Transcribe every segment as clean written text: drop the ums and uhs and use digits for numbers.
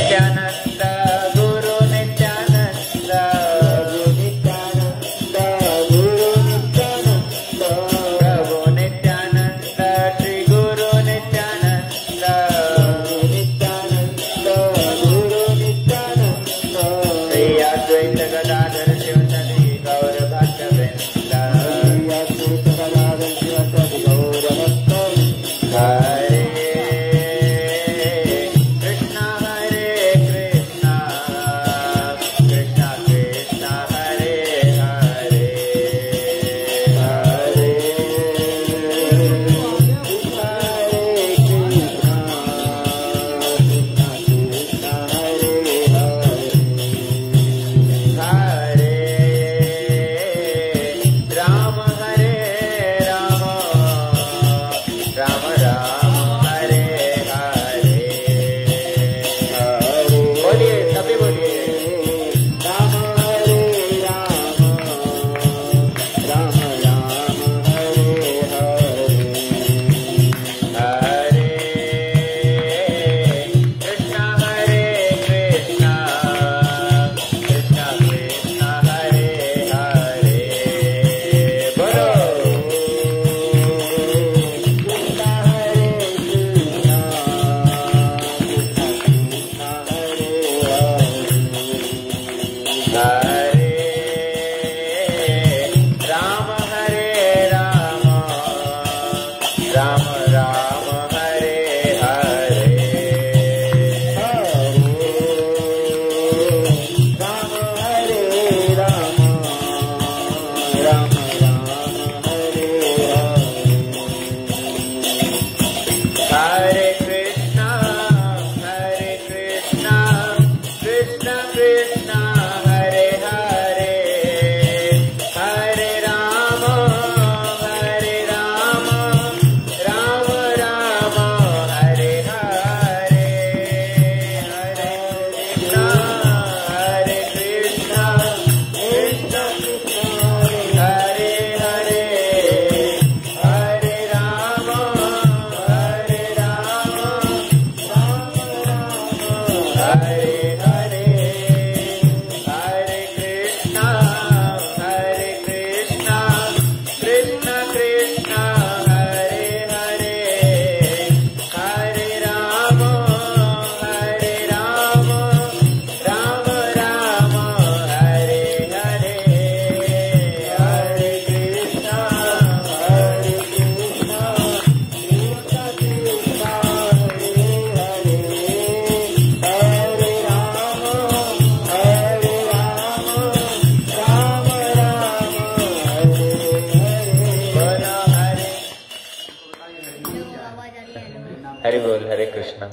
हरि बोल, हरे कृष्णा।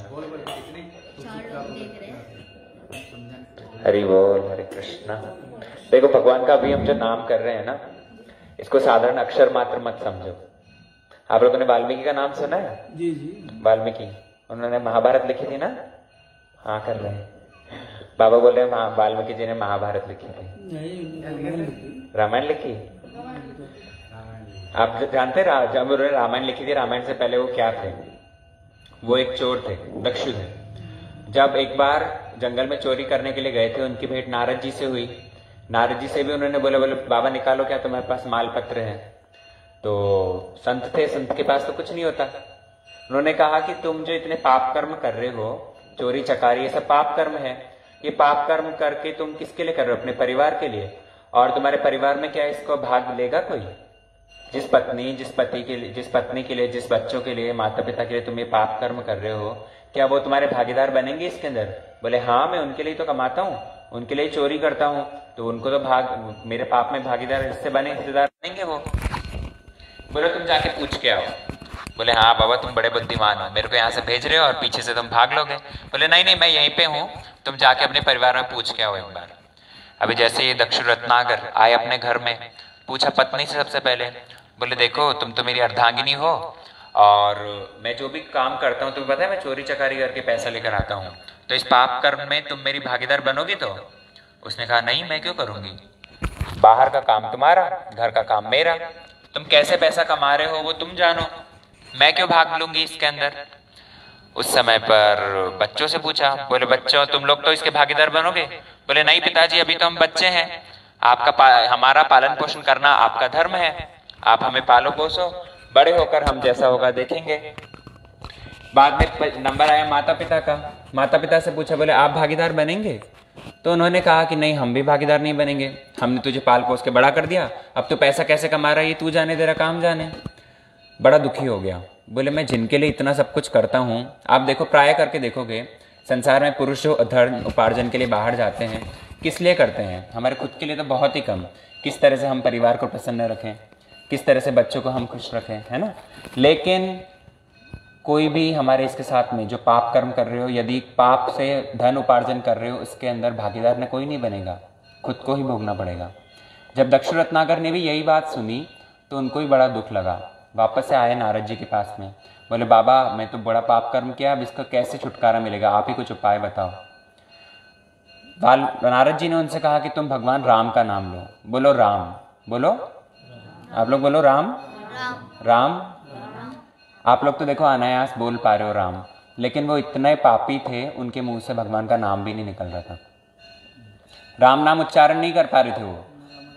हरि बोल, हरे कृष्णा। देखो भगवान का अभी हम जो नाम कर रहे हैं ना, इसको साधारण अक्षर मात्र मत समझो। आप लोगों ने वाल्मीकि का नाम सुना है? जी जी। वाल्मीकि, उन्होंने महाभारत लिखी थी ना? हाँ कर रहे हैं। बाबा बोल रहे हैं वाल्मीकि जी ने महाभारत लिखी थी। रामायण लिखी? आप जानते जब उन्होंने रामायण लिखी थी, रामायण से पहले वो क्या थे? वो एक चोर थे, दक्षु थे। जब एक बार जंगल में चोरी करने के लिए गए थे, उनकी भेंट नारद जी से हुई। नारद जी से भी उन्होंने बोले बाबा निकालो क्या तुम्हारे पास माल पत्र है। तो संत थे, संत के पास तो कुछ नहीं होता। उन्होंने कहा कि तुम जो इतने पाप कर्म कर रहे हो, चोरी चकारी, ये सब पाप कर्म है। ये पाप कर्म करके तुम किसके लिए कर रहे हो? अपने परिवार के लिए। और तुम्हारे परिवार में क्या इसको भाग लेगा कोई? जिस पत्नी के लिए, जिस बच्चों के लिए, माता पिता के लिए तुम ये पाप कर्म कर रहे हो, क्या वो तुम्हारे भागीदार बनेंगे इसके अंदर? बोले हाँ, मैं उनके लिए तो कमाता हूँ, उनके लिए चोरी करता हूँ, तो उनको तो मेरे पाप में भागीदार हिस्सेदार बनेंगे वो। बोले तुम जाके पूछ के आओ। बोले हाँ बाबा तुम बड़े बुद्धिमान हो, मेरे को यहाँ से भेज रहे हो और पीछे से तुम भाग लोगे। बोले नहीं मैं यहीं पे हूँ, तुम जाके अपने परिवार में पूछ के आओ एक बार। अभी जैसे ये दक्षु रत्नाकर आए अपने घर में, पूछा पत्नी से सबसे पहले। बोले देखो तुम तो मेरी अर्धांगिनी हो और मैं जो भी काम करता हूँ तुम्हें पता है मैं चोरी चकारी करके पैसा लेकर आता हूँ, तो इस पाप कर्म में तुम मेरी भागीदार बनोगी? तो उसने कहा नहीं मैं क्यों करूंगी, बाहर का काम तुम्हारा, घर का काम मेरा, तुम कैसे पैसा कमा रहे हो वो तुम जानो, मैं क्यों भाग लूंगी इसके अंदर। उस समय पर बच्चों से पूछा, बोले बच्चों तुम लोग तो इसके भागीदार बनोगे? बोले नहीं पिताजी, अभी तो हम बच्चे हैं, हमारा पालन पोषण करना आपका धर्म है, आप हमें पालो पोसो, बड़े होकर हम जैसा होगा देखेंगे। बाद में नंबर आया माता पिता का। माता पिता से पूछा, बोले आप भागीदार बनेंगे? तो उन्होंने कहा कि नहीं, हम भी भागीदार नहीं बनेंगे, हमने तुझे पाल पोस के बड़ा कर दिया, अब तो पैसा कैसे कमा रहा है ये तू जाने, तेरा काम जाने। बड़ा दुखी हो गया। बोले मैं जिनके लिए इतना सब कुछ करता हूँ, आप देखो प्राय करके देखोगे संसार में पुरुष जो धर्म उपार्जन के लिए बाहर जाते हैं किस लिए करते हैं? हमारे खुद के लिए तो बहुत ही कम, किस तरह से हम परिवार को प्रसन्न रखें, किस तरह से बच्चों को हम खुश रखें, है ना। लेकिन कोई भी हमारे इसके साथ में जो पाप कर्म कर रहे हो, यदि पाप से धन उपार्जन कर रहे हो, इसके अंदर भागीदार ने कोई नहीं बनेगा, खुद को ही भोगना पड़ेगा। जब दक्षु रत्नाकर ने भी यही बात सुनी तो उनको भी बड़ा दुख लगा। वापस से आए नारद जी के पास में, बोले बाबा मैं तो बड़ा पाप कर्म किया, अब इसका कैसे छुटकारा मिलेगा, आप ही कुछ उपाय बताओ। नारद जी ने उनसे कहा कि तुम भगवान राम का नाम लो। बोलो राम, बोलो आप लोग बोलो राम राम। आप लोग तो देखो अनायास बोल पा रहे हो राम, लेकिन वो इतने पापी थे उनके मुंह से भगवान का नाम भी नहीं निकल रहा था, राम नाम उच्चारण नहीं कर पा रहे थे वो।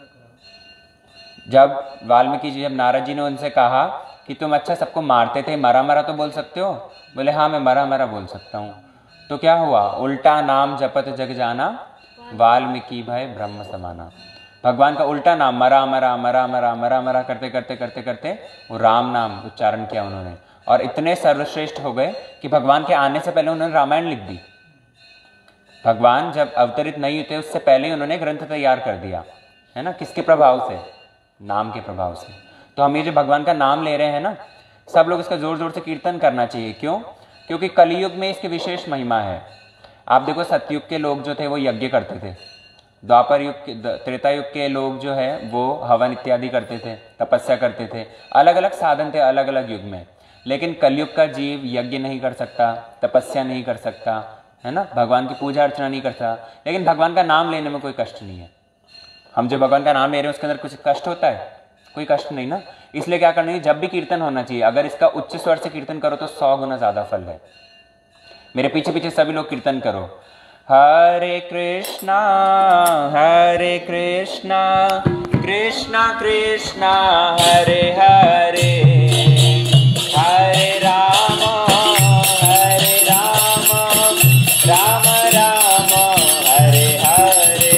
जब वाल्मीकि जी, जब नारद जी ने उनसे कहा कि तुम अच्छा सबको मारते थे, मरा मरा तो बोल सकते हो? बोले हाँ मैं मरा मरा बोल सकता हूँ। तो क्या हुआ? उल्टा नाम जपत जग जाना, वाल्मीकि भय ब्रह्म समाना। भगवान का उल्टा नाम मरा मरा मरा मरा मरा मरा करते करते करते करते वो राम नाम उच्चारण किया उन्होंने, और इतने सर्वश्रेष्ठ हो गए कि भगवान के आने से पहले उन्होंने रामायण लिख दी। भगवान जब अवतरित नहीं होते उससे पहले ही उन्होंने ग्रंथ तैयार कर दिया, है ना। किसके प्रभाव से? नाम के प्रभाव से। तो हम ये जो भगवान का नाम ले रहे हैं ना, सब लोग इसका जोर जोर से कीर्तन करना चाहिए। क्यों? क्योंकि कलयुग में इसकी विशेष महिमा है। आप देखो सतयुग के लोग जो थे वो यज्ञ करते थे, द्वापर युग के, त्रेता युग के लोग जो है वो हवन इत्यादि करते थे, तपस्या करते थे, अलग अलग साधन थे अलग अलग युग में। लेकिन कलयुग का जीव यज्ञ नहीं कर सकता, तपस्या नहीं कर सकता, है ना, भगवान की पूजा अर्चना नहीं कर सकता, लेकिन भगवान का नाम लेने में कोई कष्ट नहीं है। हम जो भगवान का नाम ले रहे हैं उसके अंदर कुछ कष्ट होता है? कोई कष्ट नहीं ना। इसलिए क्या करना चाहिए? जब भी कीर्तन होना चाहिए, अगर इसका उच्च स्वर से कीर्तन करो तो 100 गुना ज्यादा फल है। मेरे पीछे पीछे सभी लोग कीर्तन करो, हरे कृष्णा कृष्णा कृष्णा हरे हरे, हरे राम राम राम हरे हरे।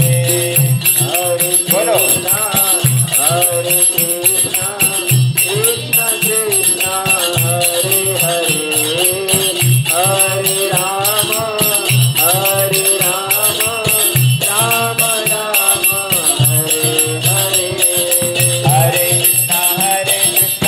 बोलो हरे कृष्णा कृष्णा कृष्णा हरे हरे, हरे राम राम राम हरे हरे। हरे कृष्णा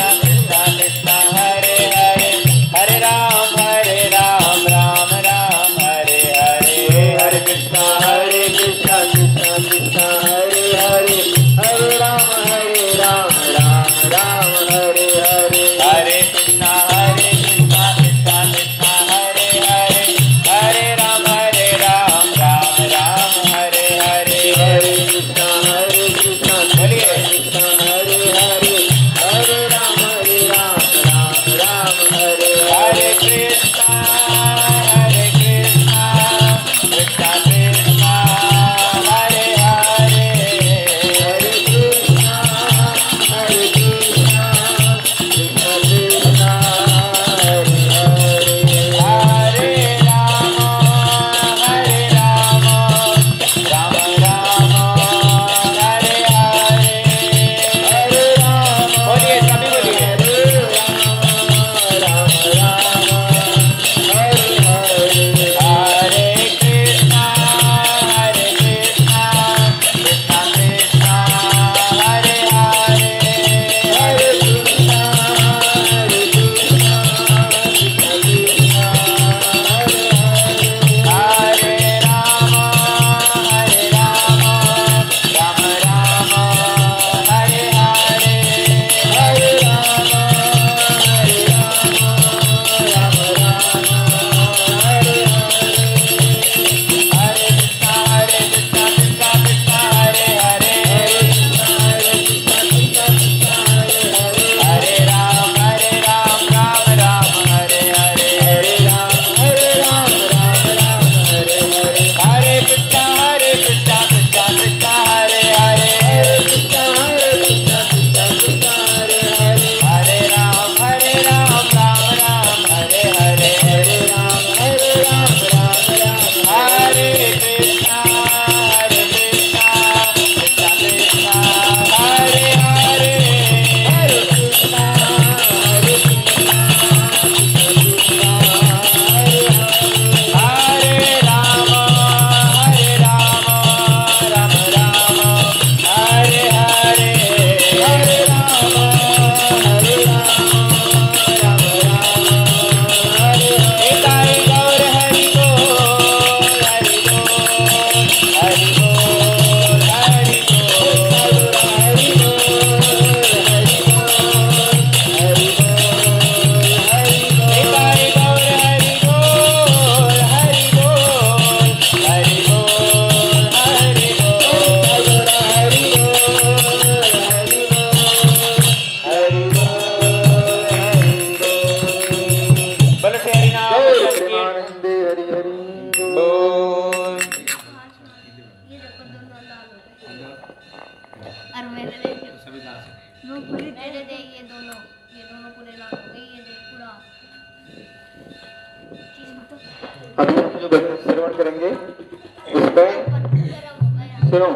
करेंगे उसमें सुनो।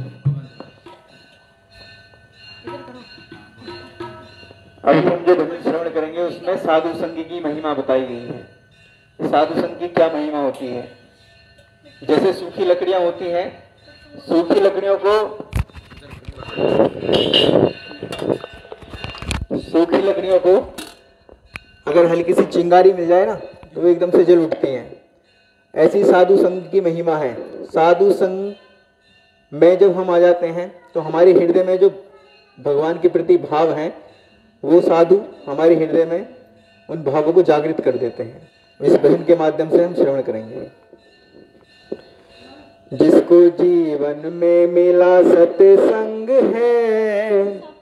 अभी हम जो भजन श्रवण करेंगे उसमें साधु संग की महिमा बताई गई है। साधु संग की क्या महिमा होती है? जैसे सूखी लकड़ियां होती हैं, सूखी लकड़ियों को अगर हल्की सी चिंगारी मिल जाए ना तो वो एकदम से जल उठती हैं। ऐसी साधु संग की महिमा है। साधु संग में जब हम आ जाते हैं तो हमारे हृदय में जो भगवान के प्रति भाव हैं वो साधु हमारे हृदय में उन भावों को जागृत कर देते हैं। इस भजन के माध्यम से हम श्रवण करेंगे। जिसको जीवन में मिला सत्संग है,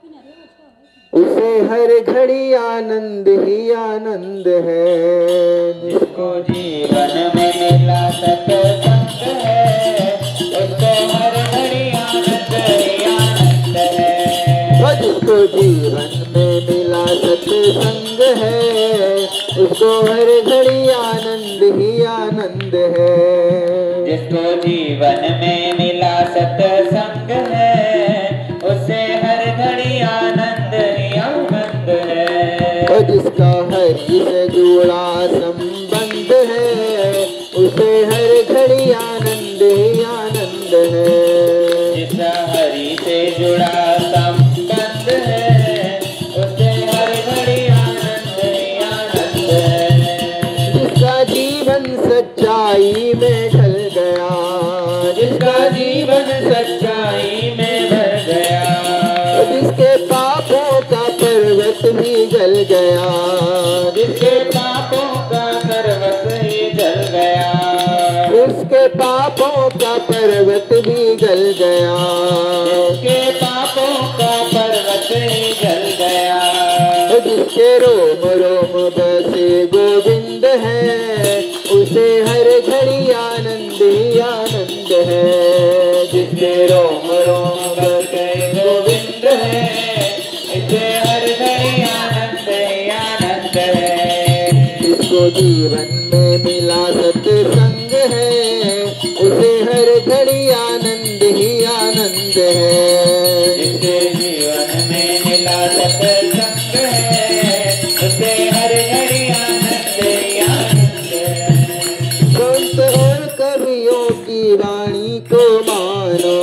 उसे हर घड़ी आनंद ही आनंद है। जिसको जीवन में मिला सत्संग है, उसको हर घड़ी आनंद ही आनंद है। जिसको जीवन में मिला सत्संग है, उसको हर घड़ी आनंद ही आनंद है। जिसको जीवन में मिला सत्संग है, उसे हर घड़ी आनंद ही आनंद है। और जिसका हरि से जुड़ा संबंध है, उसे हर घड़ी आनंद ही आनंद है। जिसका हरि से जुड़ा संबंध है, उसे हर घड़ी आनंद ही आनंद है। जिसका जीवन सच्चाई में ढल गया, जिसका जीवन सच्चाई में भर गया, जिसके पापों का पर्वत भी जल गया, जिसके पापों का पर्वत ही जल गया, उसके पापों का पर्वत भी जल गया, उसके पापों का पर्वत ही जल गया। जिसके रोम रोम बसे गोविंद है, उसे हर घड़ी आनंद ही आनंद है। जिसके रोम रोम बसे गोविंद है, इसे हर घड़ी आनंद ही आनंद है। जिसको जीवन में मिला सत्संग है, उसे हर घड़ी आनंद ही आनंद है। जिसके जीवन में मिला सत्संग है, उसे हर घड़ी आनंद ही आनंद है। संत और कवियों की वाणी को मानो,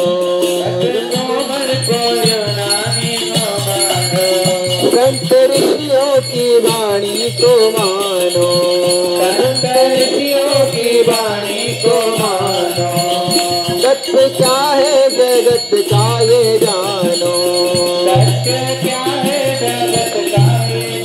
संत ऋषियों की वाणी को मानो, संत ऋषियों की वाणी को मानो। सत्य क्या है जगत का ये जानो, सत्य क्या है जगत का ये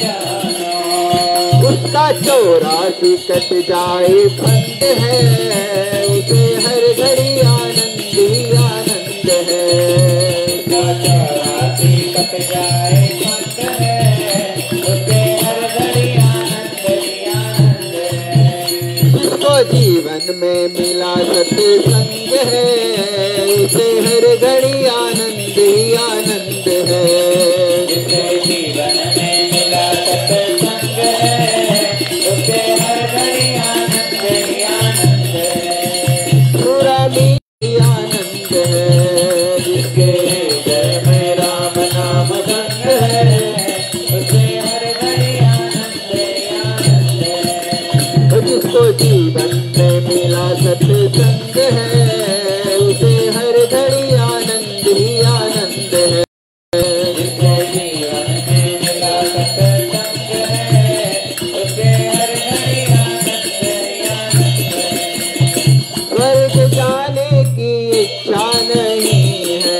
जानो। उसका 84 कट जाए फंद है, उसे हर घड़ी आनंद ही आनंद है। उसका 84 कट जाए फंद है, उसे हर घड़ी आनंद ही आनंद है। जिसको जीवन में मिला सत्संग है, उसे हर घड़ी आनंद ही आनंद है। जिसके जीवन में मिला सत्संग है, उसे हर घड़ी आनंद ही आनंद है। पूरा भी आनंद है। जिसके हृदय में राम नाम संग है, उसे हर घड़ी आनंद ही आनंद है। जिसको जीवन में मिला सत्संग है, उसे हर घड़ी आनंद ही आनंद है। जिसके जीवन में मिला सत्संग है, उसे हर घड़ी आनंद ही आनंद है। स्वर्ग जाने की इच्छा नहीं है,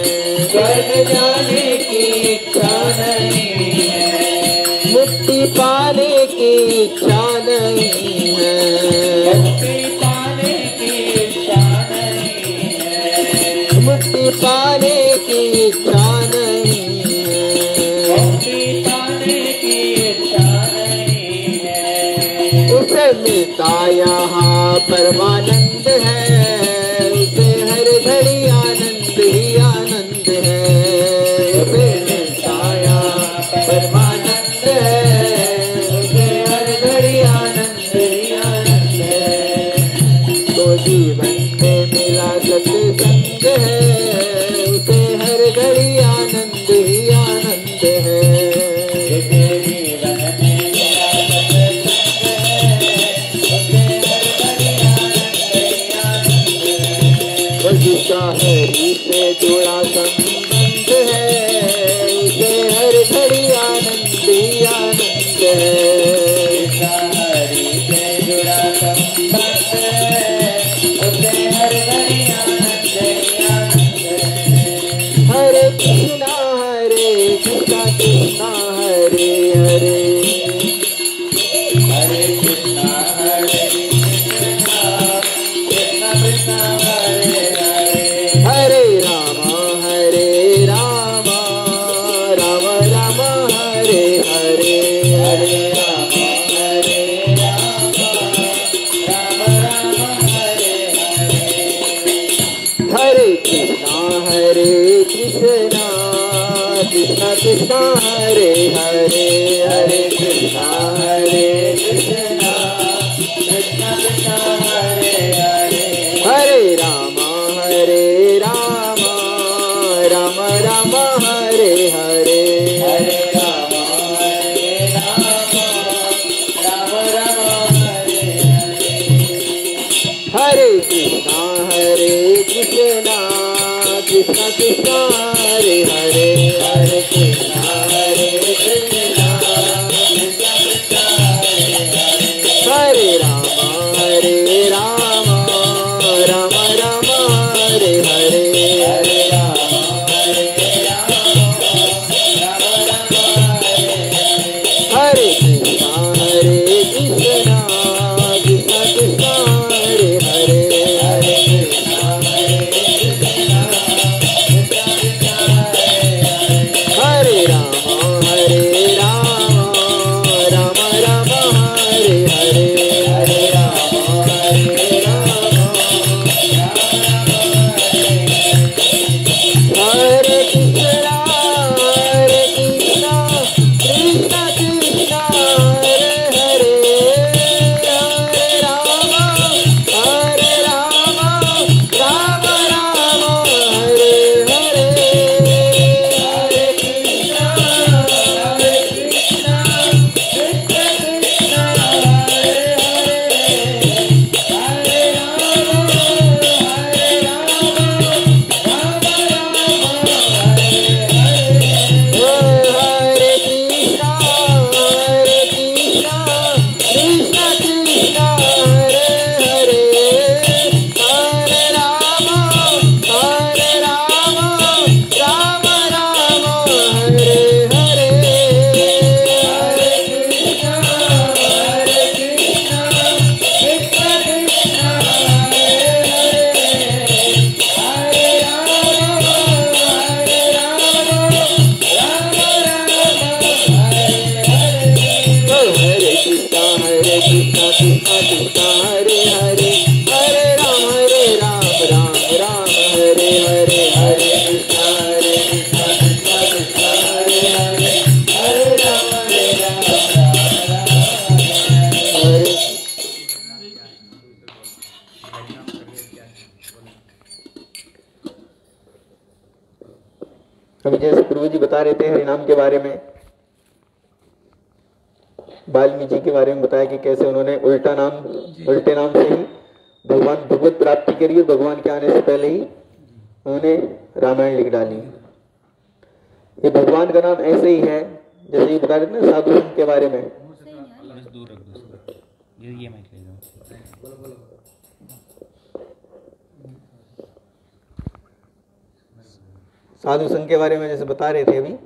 स्वर्ग जाने की इच्छा नहीं है, मुक्ति पाने की इच्छा नहीं है, मुक्ति पाने की इच्छा नहीं है, मुक्ति पाने की इच्छा नहीं है। मुक्ति पाने की इच्छा नहीं है। उसे मिलता यहाँ परमानंद है, उसे हर घड़ी आनंद ही आनंद है। उसे मिलता यहाँ परमानंद है, उसे हर घड़ी आनंद ही आनंद है। तो जीवन में मिला सत्संग है, उसे हर घड़ी आनंद ही आनंद है। जिसे जीवन में मिला सत्संग है, उसे हर घड़ी आनंद ही आनंद है। जिसका हरि से जुड़ा संबंध है, उसे हर घड़ी आनंद ही आनंद है। जिसका हरि से जुड़ा संबंध है, उसे हर घड़ी आनंद ही आनंद है। हरे कृष्णा कृष्णा हरे हरे, हरे कृष्णा कृष्णा कृष्णा हरे हरे। हरे राम राम राम हरे हरे, हरे राम राम राम हरे हरे। हरे कृष्णा कृष्णा कृष्णा हरे हरे, हरे कृष्णा कृष्णा कृष्णा हरे हरे। हरे राम राम राम हरे हरे, हरे राम राम राम हरे हरे। हरे कृष्णा कृष्णा कृष्णा हरे हरे, हरे कृष्णा कृष्णा कृष्णा हरे हरे। हरे राम राम राम हरे हरे, हरे राम राम हरे हरे। हरे कृष्णा कृष्णा कृष्णा हरे हरे, हरे कृष्णा कृष्णा कृष्णा हरे हरे। हरे राम राम राम हरे हरे, हरे राम हरे कृष्णा कृष्णा कृष्णा हरे हरे, हरे राम राम राम हरे हरे। हरे कृष्णा कृष्णा कृष्णा हरे हरे। हरे राम राम हरे हरे। हरे कृष्णा कृष्णा कृष्णा हरे हरे, हरे राम राम राम हरे हरे। हरे कृष्णा कृष्णा कृष्णा हरे हरे। हरे राम राम हरे हरे। हरे कृष्णा कृष्णा कृष्णा हरे हरे, हरे राम राम हरे हरे। हरे कृष्णा कृष्णा कृष्णा हरे हरे। हरे राम राम हरे अभी जैसे प्रभु जी बता रहे थे हरिनाम के बारे में, वाल्मीकि जी के बारे में बताया कि कैसे उन्होंने उल्टे नाम से ही भगवान भगवत प्राप्ति के लिए भगवान के आने से पहले ही उन्होंने रामायण लिख डाली। ये भगवान का नाम ऐसे ही है जैसे ये बता रहे थे ना साधु संत के बारे में। दूर रख दो ये माइक ले जाओ। साधु संघ के बारे में जैसे बता रहे थे अभी,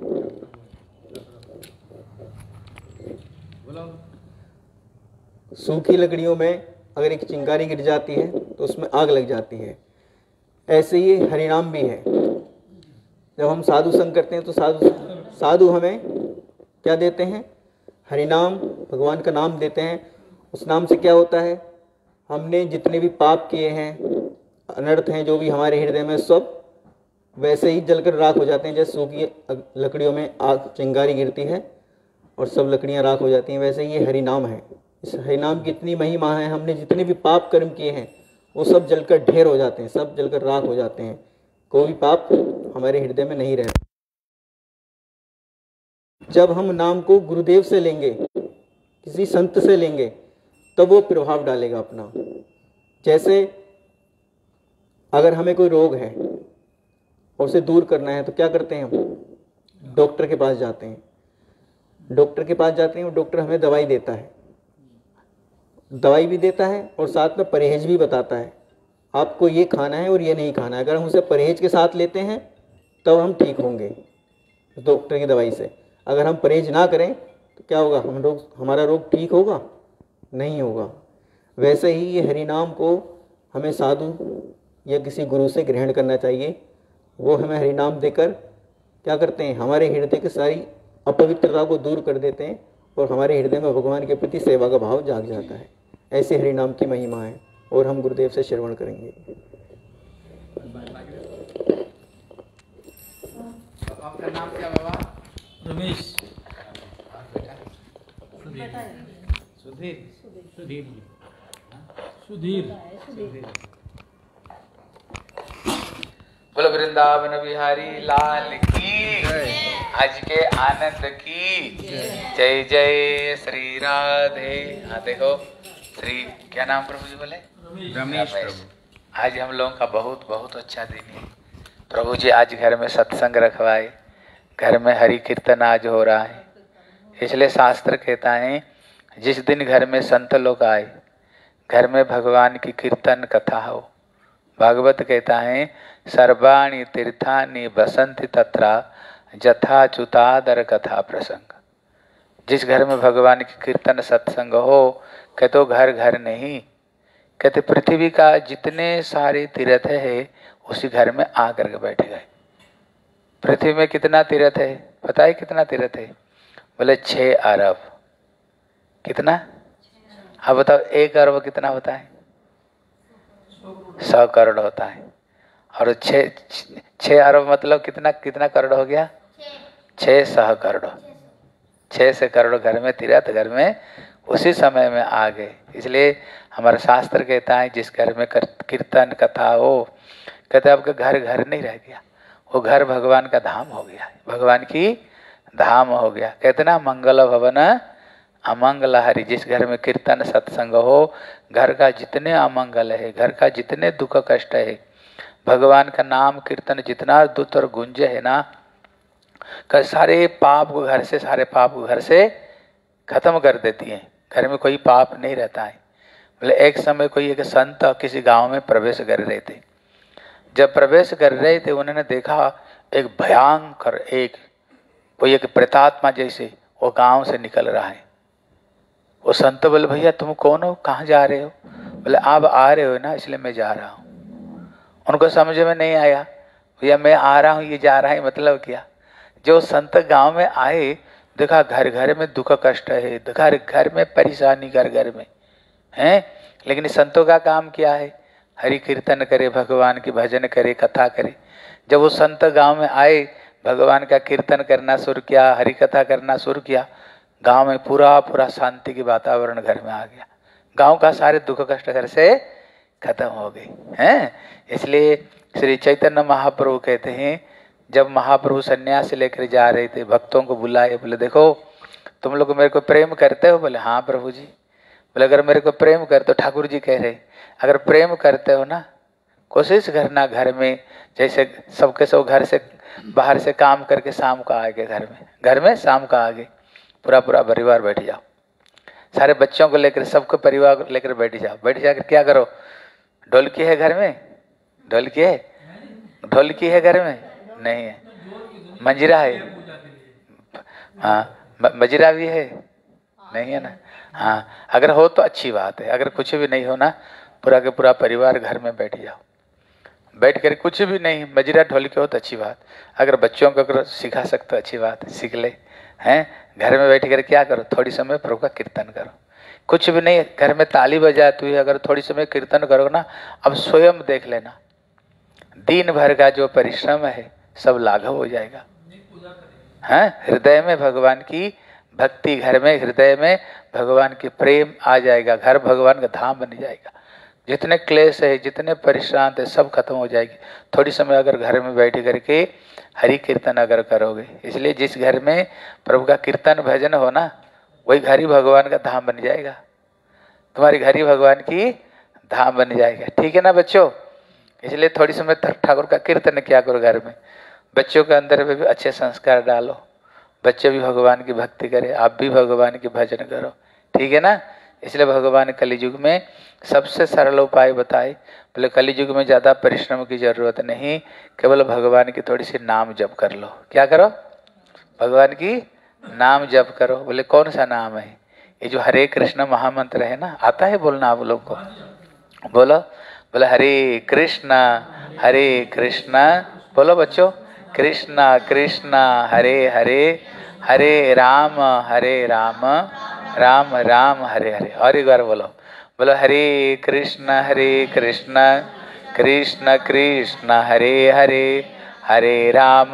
सूखी लकड़ियों में अगर एक चिंगारी गिर जाती है तो उसमें आग लग जाती है। ऐसे ही हरिनाम भी है। जब हम साधु संग करते हैं तो साधु हमें क्या देते हैं? हरिनाम, भगवान का नाम देते हैं। उस नाम से क्या होता है? हमने जितने भी पाप किए हैं, अनर्थ हैं जो भी हमारे हृदय में, सब वैसे ही जलकर राख हो जाते हैं। जैसे सूखी लकड़ियों में आग चिंगारी गिरती है और सब लकड़ियां राख हो जाती हैं, वैसे ये हरिनाम है। इस हरिनाम की इतनी महिमा है। हमने जितने भी पाप कर्म किए हैं वो सब जलकर ढेर हो जाते हैं, सब जलकर राख हो जाते हैं। कोई पाप हमारे हृदय में नहीं रहता। जब हम नाम को गुरुदेव से लेंगे, किसी संत से लेंगे, तब वो प्रभाव डालेगा अपना। जैसे अगर हमें कोई रोग है और उसे दूर करना है तो क्या करते हैं हम? डॉक्टर के पास जाते हैं। डॉक्टर के पास जाते हैं और डॉक्टर हमें दवाई देता है, दवाई भी देता है और साथ में परहेज भी बताता है, आपको ये खाना है और ये नहीं खाना है। अगर हम उसे परहेज के साथ लेते हैं तब हम ठीक होंगे डॉक्टर की दवाई से। अगर हम परहेज ना करें तो क्या होगा? हमारा रोग ठीक होगा? नहीं होगा। वैसे ही ये हरिनाम को हमें साधु या किसी गुरु से ग्रहण करना चाहिए। वो हमें हरिनाम देकर क्या करते हैं? हमारे हृदय की सारी अपवित्रता को दूर कर देते हैं और हमारे हृदय में भगवान के प्रति सेवा का भाव जाग जाता है। ऐसे हरिनाम की महिमा है और हम गुरुदेव से श्रवण करेंगे। आपका नाम क्या बाबा? रमेश। सुधीर। सुधीर। बोलो वृंदावन बिहारी लाल की, आज के आनंद की जय जय श्री राधे। हाँ देखो, श्री क्या नाम प्रभु जी बोले? रमेश प्रभु। आज हम लोगों का बहुत बहुत अच्छा दिन है। प्रभु जी आज घर में सत्संग रखवाए, घर में हरि कीर्तन आज हो रहा है। इसलिए शास्त्र कहता है जिस दिन घर में संत लोग आए, घर में भगवान की कीर्तन कथा हो। भागवत कहता है सर्वाणि तीर्थानि बसंति तत्रा जथाच्युतादर कथा प्रसंग। जिस घर में भगवान की कीर्तन सत्संग हो, कहते घर घर नहीं, कहते पृथ्वी का जितने सारे तीर्थ है उसी घर में आकर के बैठ गए। पृथ्वी में कितना तीर्थ है पता है? कितना तीर्थ है? बोले 6 अरब। कितना? हाँ बताओ, 1 अरब कितना होता है? 100 करोड़ होता है। और 6 अरब मतलब कितना करोड़ हो गया? 600 करोड़। 600 करोड़ घर में तीर्थ, घर में उसी समय में आ गए। इसलिए हमारा शास्त्र कहता है जिस घर में कीर्तन कथा हो, कहते आपका घर घर नहीं रह गया, वो घर भगवान का धाम हो गया, भगवान की धाम हो गया। कहते ना मंगल भवन अमंगल हरि। जिस घर में कीर्तन सत्संग हो, घर का जितने अमंगल है, घर का जितने दुख कष्ट है, भगवान का नाम कीर्तन जितना दुत और गुंज है ना, का सारे पाप को घर से खत्म कर देती है। घर में कोई पाप नहीं रहता है। बोले एक समय कोई एक संत किसी गांव में प्रवेश कर रहे थे। जब प्रवेश कर रहे थे उन्होंने देखा एक भयंकर कोई एक प्रेतात्मा जैसे वो गांव से निकल रहा है। वो संत बोले भैया तुम कौन हो, कहाँ जा रहे हो? बोले आप आ रहे हो ना इसलिए मैं जा रहा हूँ। उनको समझ में नहीं आया, भैया मैं आ रहा हूँ ये जा रहा है मतलब क्या? जो संत गांव में आए, देखा घर घर में दुख कष्ट है, घर घर में परेशानी, घर घर में है। लेकिन संतों का काम क्या है? हरि कीर्तन करे, भगवान की भजन करे, कथा करे। जब वो संत गांव में आए, भगवान का कीर्तन करना शुरू किया, हरि कथा करना शुरू किया, गांव में पूरा शांति की वातावरण घर में आ गया। गांव का सारे दुख कष्ट घर से खत्म हो गए हैं। इसलिए श्री चैतन्य महाप्रभु कहते हैं जब महाप्रभु सन्यास लेकर जा रहे थे, भक्तों को बुलाए, बोले देखो तुम लोग मेरे को प्रेम करते हो? बोले हाँ प्रभु जी। बोले अगर मेरे को प्रेम करते हो, ठाकुर जी कह रहे अगर प्रेम करते हो ना, कोशिश करना घर में जैसे सबके सब घर से बाहर से काम करके शाम को आ गए, घर में शाम को आ गए, पूरा परिवार बैठ जाओ, सारे बच्चों को लेकर सबको परिवार को लेकर बैठ जाकर क्या करो? ढोलकी है घर में? ढोलकी है घर में? नहीं है। मंजीरा है? हाँ मजीरा भी है? नहीं है ना। हाँ अगर हो तो अच्छी बात है, अगर कुछ भी नहीं हो ना, पूरा के पूरा परिवार घर में बैठ जाओ। बैठ कर कुछ भी नहीं, मजीरा ढोलकी हो तो अच्छी बात, अगर बच्चों को अगर सिखा सकते अच्छी बात, सीख ले हैं। घर में बैठ कर क्या करो? थोड़ी समय प्रभु का कीर्तन करो। कुछ भी नहीं, घर में ताली बजाती हुई अगर थोड़ी समय कीर्तन करो ना, अब स्वयं देख लेना दिन भर का जो परिश्रम है सब लाघव हो जाएगा। हैं हृदय में भगवान की भक्ति, घर में हृदय में भगवान की प्रेम आ जाएगा, घर भगवान का धाम बन जाएगा। जितने क्लेश है, जितने परेशान है, सब खत्म हो जाएगी। थोड़ी समय अगर घर में बैठ करके हरि कीर्तन अगर करोगे, इसलिए जिस घर में प्रभु का कीर्तन भजन हो ना, वही घर ही भगवान का धाम बन जाएगा। तुम्हारी घर ही भगवान की धाम बन जाएगा। ठीक है ना बच्चों? इसलिए थोड़ी समय ठाकुर का कीर्तन किया करो घर में। बच्चों के अंदर में भी अच्छे संस्कार डालो, बच्चे भी भगवान की भक्ति करें, आप भी भगवान की भजन करो। ठीक है ना? इसलिए भगवान कलियुग में सबसे सरल उपाय बताए। बोले कलियुग में ज़्यादा परिश्रम की जरूरत नहीं, केवल भगवान की थोड़ी सी नाम जप कर लो। क्या करो? भगवान की नाम जप करो। बोले कौन सा नाम है? ये जो हरे कृष्ण महामंत्र है ना, आता है बोलना आप लोग को? बोलो। बोले हरे कृष्णा बोलो बच्चों, कृष्णा कृष्णा हरे हरे, हरे राम राम राम हरे हरे। और एक बार बोलो। बोलो हरे कृष्ण कृष्ण कृष्ण हरे हरे, हरे राम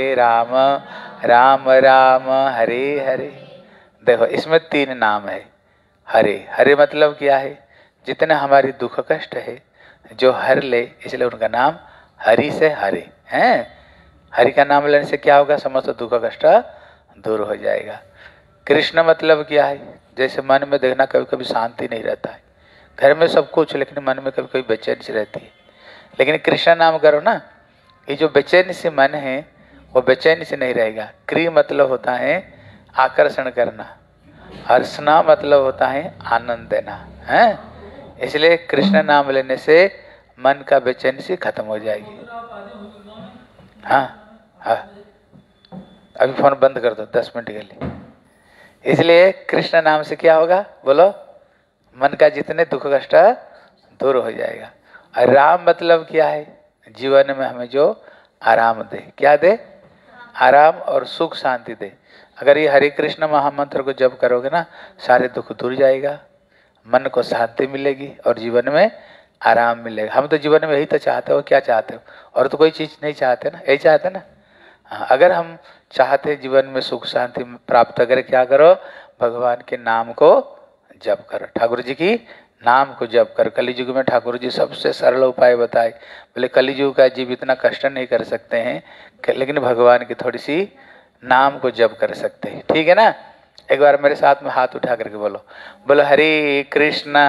राम राम हरे हरे। देखो इसमें 3 नाम है। हरे हरे मतलब क्या है? जितने हमारी दुख कष्ट है जो हर ले, इसलिए उनका नाम हरि से हरे हैं। हरि का नाम लेने से क्या होगा? समस्त दुख कष्ट दूर हो जाएगा। कृष्ण मतलब क्या है? जैसे मन में देखना कभी कभी शांति नहीं रहता है, घर में सब कुछ, लेकिन मन में कभी कभी बेचैनी सी रहती है। लेकिन कृष्ण नाम करो ना, ये जो बेचैनी से मन है वो बेचैनी से नहीं रहेगा। क्री मतलब होता है आकर्षण करना, हर्षना मतलब होता है आनंद देना है। इसलिए कृष्ण नाम लेने से मन का बेचैनी सी खत्म हो जाएगी। हाँ हाँ, अभी फोन बंद कर दो 10 मिनट के लिए। इसलिए कृष्ण नाम से क्या होगा? बोलो, मन का जितने दुख कष्ट दूर हो जाएगा। और राम मतलब क्या है? जीवन में हमें जो आराम दे। क्या दे? आराम और सुख शांति दे। अगर ये हरे कृष्ण महामंत्र को जप करोगे ना, सारे दुख दूर जाएगा, मन को शांति मिलेगी और जीवन में आराम मिलेगा। हम तो जीवन में यही तो चाहते हो। क्या चाहते हो? और तो कोई चीज नहीं चाहते ना, यही चाहते ना। हाँ, अगर हम चाहते जीवन में सुख शांति प्राप्त करें, क्या करो? भगवान के नाम को जप करो, ठाकुर जी की नाम को जप कर। कलियुग में ठाकुर जी सबसे सरल उपाय बताए। बोले कलियुग का जीव इतना कष्ट नहीं कर सकते हैं, लेकिन भगवान की थोड़ी सी नाम को जप कर सकते हैं। ठीक है ना? एक बार मेरे साथ में हाथ उठा करके बोलो। बोलो हरे कृष्ण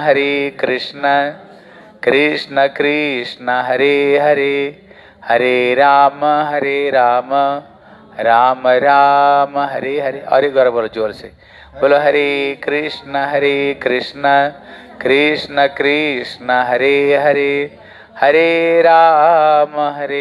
कृष्ण कृष्ण हरे हरे, हरे राम राम राम हरे हरे। और एक बार बोलो जोर से। बोलो हरे कृष्ण कृष्ण कृष्ण हरे हरे, हरे राम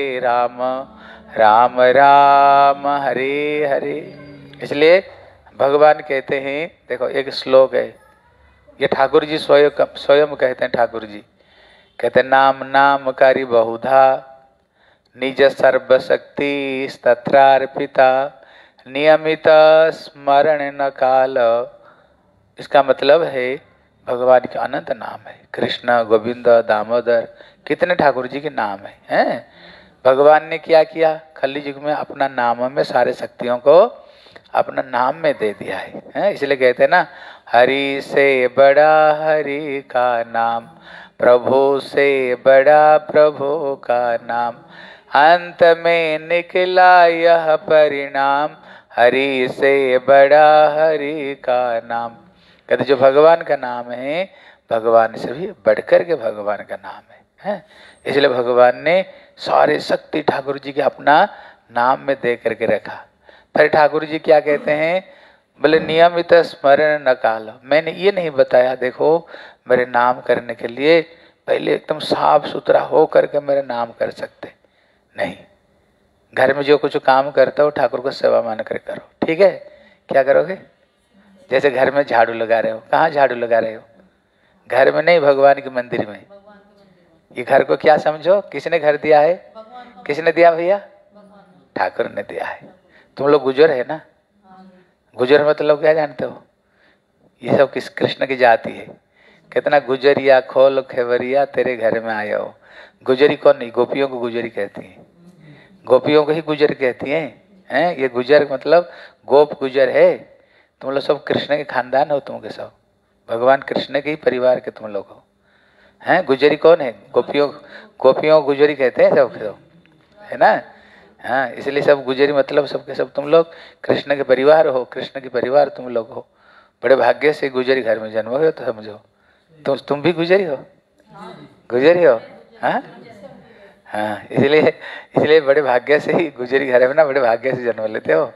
राम राम हरे हरे। इसलिए भगवान कहते हैं, देखो एक श्लोक है, ये ठाकुर जी स्वयं कहते हैं। ठाकुर जी कहते हैं नाम नाम कारी बहुधा, निज सर्वशक्ति तत्रार्पिता, नियमित स्मरण न काल। इसका मतलब है भगवान के अनंत नाम है। कृष्ण, गोविंद, दामोदर, कितने ठाकुर जी के नाम हैं। भगवान ने क्या किया? कलियुग में अपना नाम में सारे शक्तियों को अपना नाम में दे दिया है। इसलिए कहते हैं ना, हरि से बड़ा हरि का नाम, प्रभु से बड़ा प्रभु का नाम, अंत में निकला यह परिणाम, हरि से बड़ा हरि का नाम। कहते जो भगवान का नाम है, भगवान से भी बढ़कर के भगवान का नाम है। इसलिए भगवान ने सारे शक्ति ठाकुर जी के अपना नाम में दे करके रखा। फिर ठाकुर जी क्या कहते हैं? बोले नियमित स्मरण न काल। मैंने ये नहीं बताया देखो मेरे नाम करने के लिए पहले एकदम साफ सुथरा हो करके मेरे नाम कर सकते नहीं। घर में जो कुछ काम करते हो ठाकुर को सेवा मान कर करो। ठीक है? क्या करोगे? जैसे घर में झाड़ू लगा रहे हो, कहाँ झाड़ू लगा रहे हो? घर में नहीं, भगवान के मंदिर में। ये घर को क्या समझो? किसने घर दिया है? किसने दिया भैया? ठाकुर ने दिया है। तुम लोग गुजर है ना? गुजर मतलब क्या जानते हो? ये सब किस कृष्ण की जाति है। कितना गुजरिया खोल खेवरिया तेरे घर में आया हो। गुजरी कौन? नहीं, गोपियों को गुजरी कहती है। गोपियों को ही गुजर कहती हैं। ये गुजर मतलब गोप गुजर है। तुम लोग सब कृष्ण के खानदान हो, तुम के सब भगवान कृष्ण के ही परिवार के तुम लोग हो। हैं? गुजरी कौन है? गोपियों को गुजरी कहते हैं सब, है ना? हाँ, इसलिए सब गुजरी मतलब सबके सब तुम लोग कृष्ण के परिवार हो, कृष्ण के परिवार तुम लोग हो। बड़े भाग्य से गुजरी घर में जन्म हो तो समझो। तुम भी गुजरी हो? गुजरी हो? हाँ हाँ, इसलिए बड़े भाग्य से ही गुजरी घर में ना, बड़े भाग्य से जन्म लेते हो।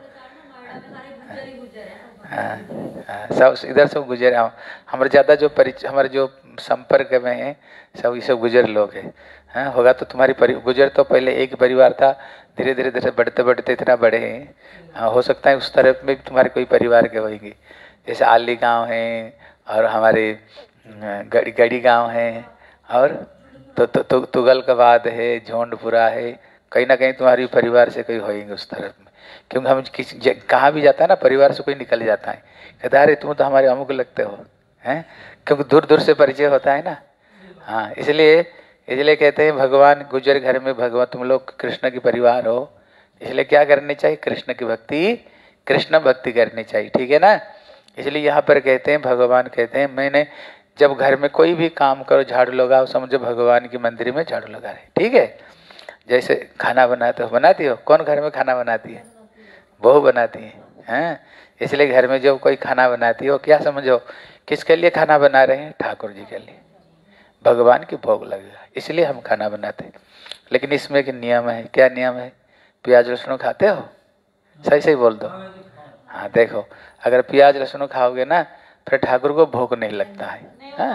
हाँ हाँ, सब इधर सब गुजर, हमारे ज़्यादा जो परिचय, हमारे जो संपर्क में है सब, ये सब गुजर लोग हैं। हाँ, होगा तो तुम्हारी गुजर तो पहले एक परिवार था, धीरे धीरे बढ़ते बढ़ते इतना बड़े हैं। हाँ, हो सकता है उस तरफ में भी तुम्हारे कोई परिवार के होंगे, जैसे आली गांव है और हमारे गड़ी गांव है, और तुगलकाबाद है, झोंडपुरा है, कहीं ना कहीं तुम्हारी परिवार से कोई होंगे उस तरफ में। क्योंकि हम किसी कहाँ भी जाता है ना, परिवार से कोई निकल जाता है, कहता है अरे तुम तो हमारे अमुक लगते हो, हैं? क्योंकि दूर दूर से परिचय होता है ना। हाँ, इसलिए कहते हैं भगवान गुजर घर में, भगवान तुम लोग कृष्ण की परिवार हो, इसलिए क्या करनी चाहिए? कृष्ण की भक्ति, कृष्ण भक्ति करनी चाहिए, ठीक है ना? इसलिए यहाँ पर कहते हैं, भगवान कहते हैं मैंने जब घर में कोई भी काम करो, झाड़ू लगाओ, समझो भगवान की मंदिर में झाड़ू लगा रहे, ठीक है? जैसे खाना बनाती हो, कौन घर में खाना बनाती है? बहू बनाती है, हैं? इसलिए घर में जब कोई खाना बनाती हो, क्या समझो किसके लिए खाना बना रहे हैं? ठाकुर जी के लिए, भगवान की भोग लगेगा, इसलिए हम खाना बनाते हैं। लेकिन इसमें एक नियम है। क्या नियम है? प्याज लहसुन खाते हो? सही सही बोल दो। हाँ, देखो अगर प्याज लहसुन खाओगे ना, फिर ठाकुर को भोग नहीं लगता है।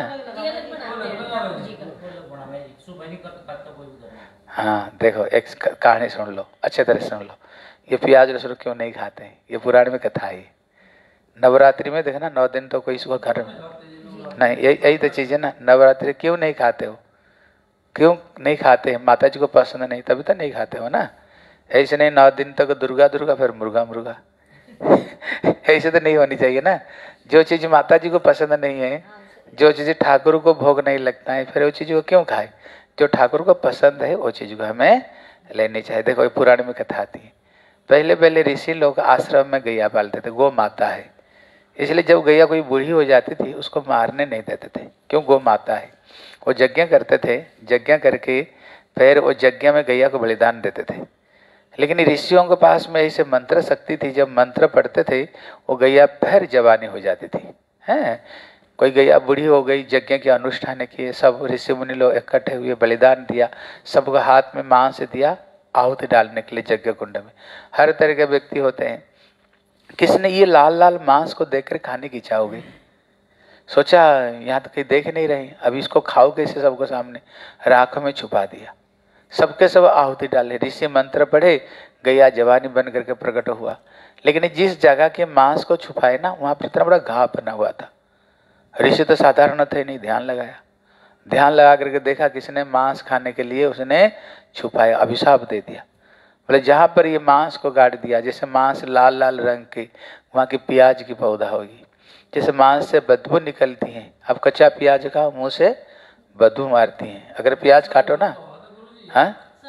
हाँ, देखो एक कहानी सुन लो, अच्छे तरह सुन लो। ये प्याज लहसुन क्यों नहीं खाते हैं? ये पुराण में कथा है। नवरात्रि में देखना 9 दिन तो कोई इसको घर में नहीं, यही तो चीज़ है ना। नवरात्रि क्यों नहीं खाते हो? क्यों नहीं खाते हैं? माता जी को पसंद नहीं, तभी तो नहीं खाते हो ना। ऐसे नहीं 9 दिन तक दुर्गा दुर्गा फिर मुर्गा ऐसे तो नहीं होनी चाहिए ना। जो चीज़ माता जी को पसंद नहीं है, जो चीज़ ठाकुर को भोग नहीं लगता है, फिर वो चीज़ को क्यों खाए? जो ठाकुर को पसंद है वो चीज़ को हमें लेनी चाहिए। देखो ये पुराण में कथा आती है। पहले ऋषि लोग आश्रम में गैया पालते थे, गौ माता है, इसलिए जब गैया कोई बूढ़ी हो जाती थी उसको मारने नहीं देते थे, क्यों? गौ माता है। वो यज्ञ करते थे, यज्ञ करके फिर वो यज्ञ में गैया को बलिदान देते थे। लेकिन ऋषियों के पास में ऐसे मंत्र शक्ति थी, जब मंत्र पढ़ते थे वो गैया फिर जवानी हो जाती थी, हैं? कोई गैया बूढ़ी हो गई, यज्ञ के अनुष्ठान किए, सब ऋषि मुनि लोग इकट्ठे हुए, बलिदान दिया, सबको हाथ में मांस दिया आहुति डालने के लिए यज्ञ कुंड में। हर तरह के व्यक्ति होते हैं, किसने ये लाल लाल मांस को देखकर खाने की इच्छा हो गई, सोचा यहाँ तो कहीं देख नहीं रहे, अभी इसको खाओ कैसे? सबको सामने राख में छुपा दिया, सबके सब आहुति डाले, ऋषि मंत्र पढ़े, गैया जवानी बन करके प्रकट हुआ। लेकिन जिस जगह के मांस को छुपाए ना, वहां पर इतना बड़ा घाव बना हुआ था। ऋषि तो साधारण थे नहीं, ध्यान लगाया, ध्यान लगा करके देखा किसने मांस खाने के लिए उसने छुपाया, अभिशाप दे दिया। बोले जहाँ पर ये मांस को गाड़ दिया, जैसे मांस लाल लाल रंग के, वहाँ की प्याज की पौधा होगी, जैसे मांस से बदबू निकलती है। अब कच्चा प्याज खाओ, मुंह से बदबू मारती है, अगर प्याज काटो ना। हाँ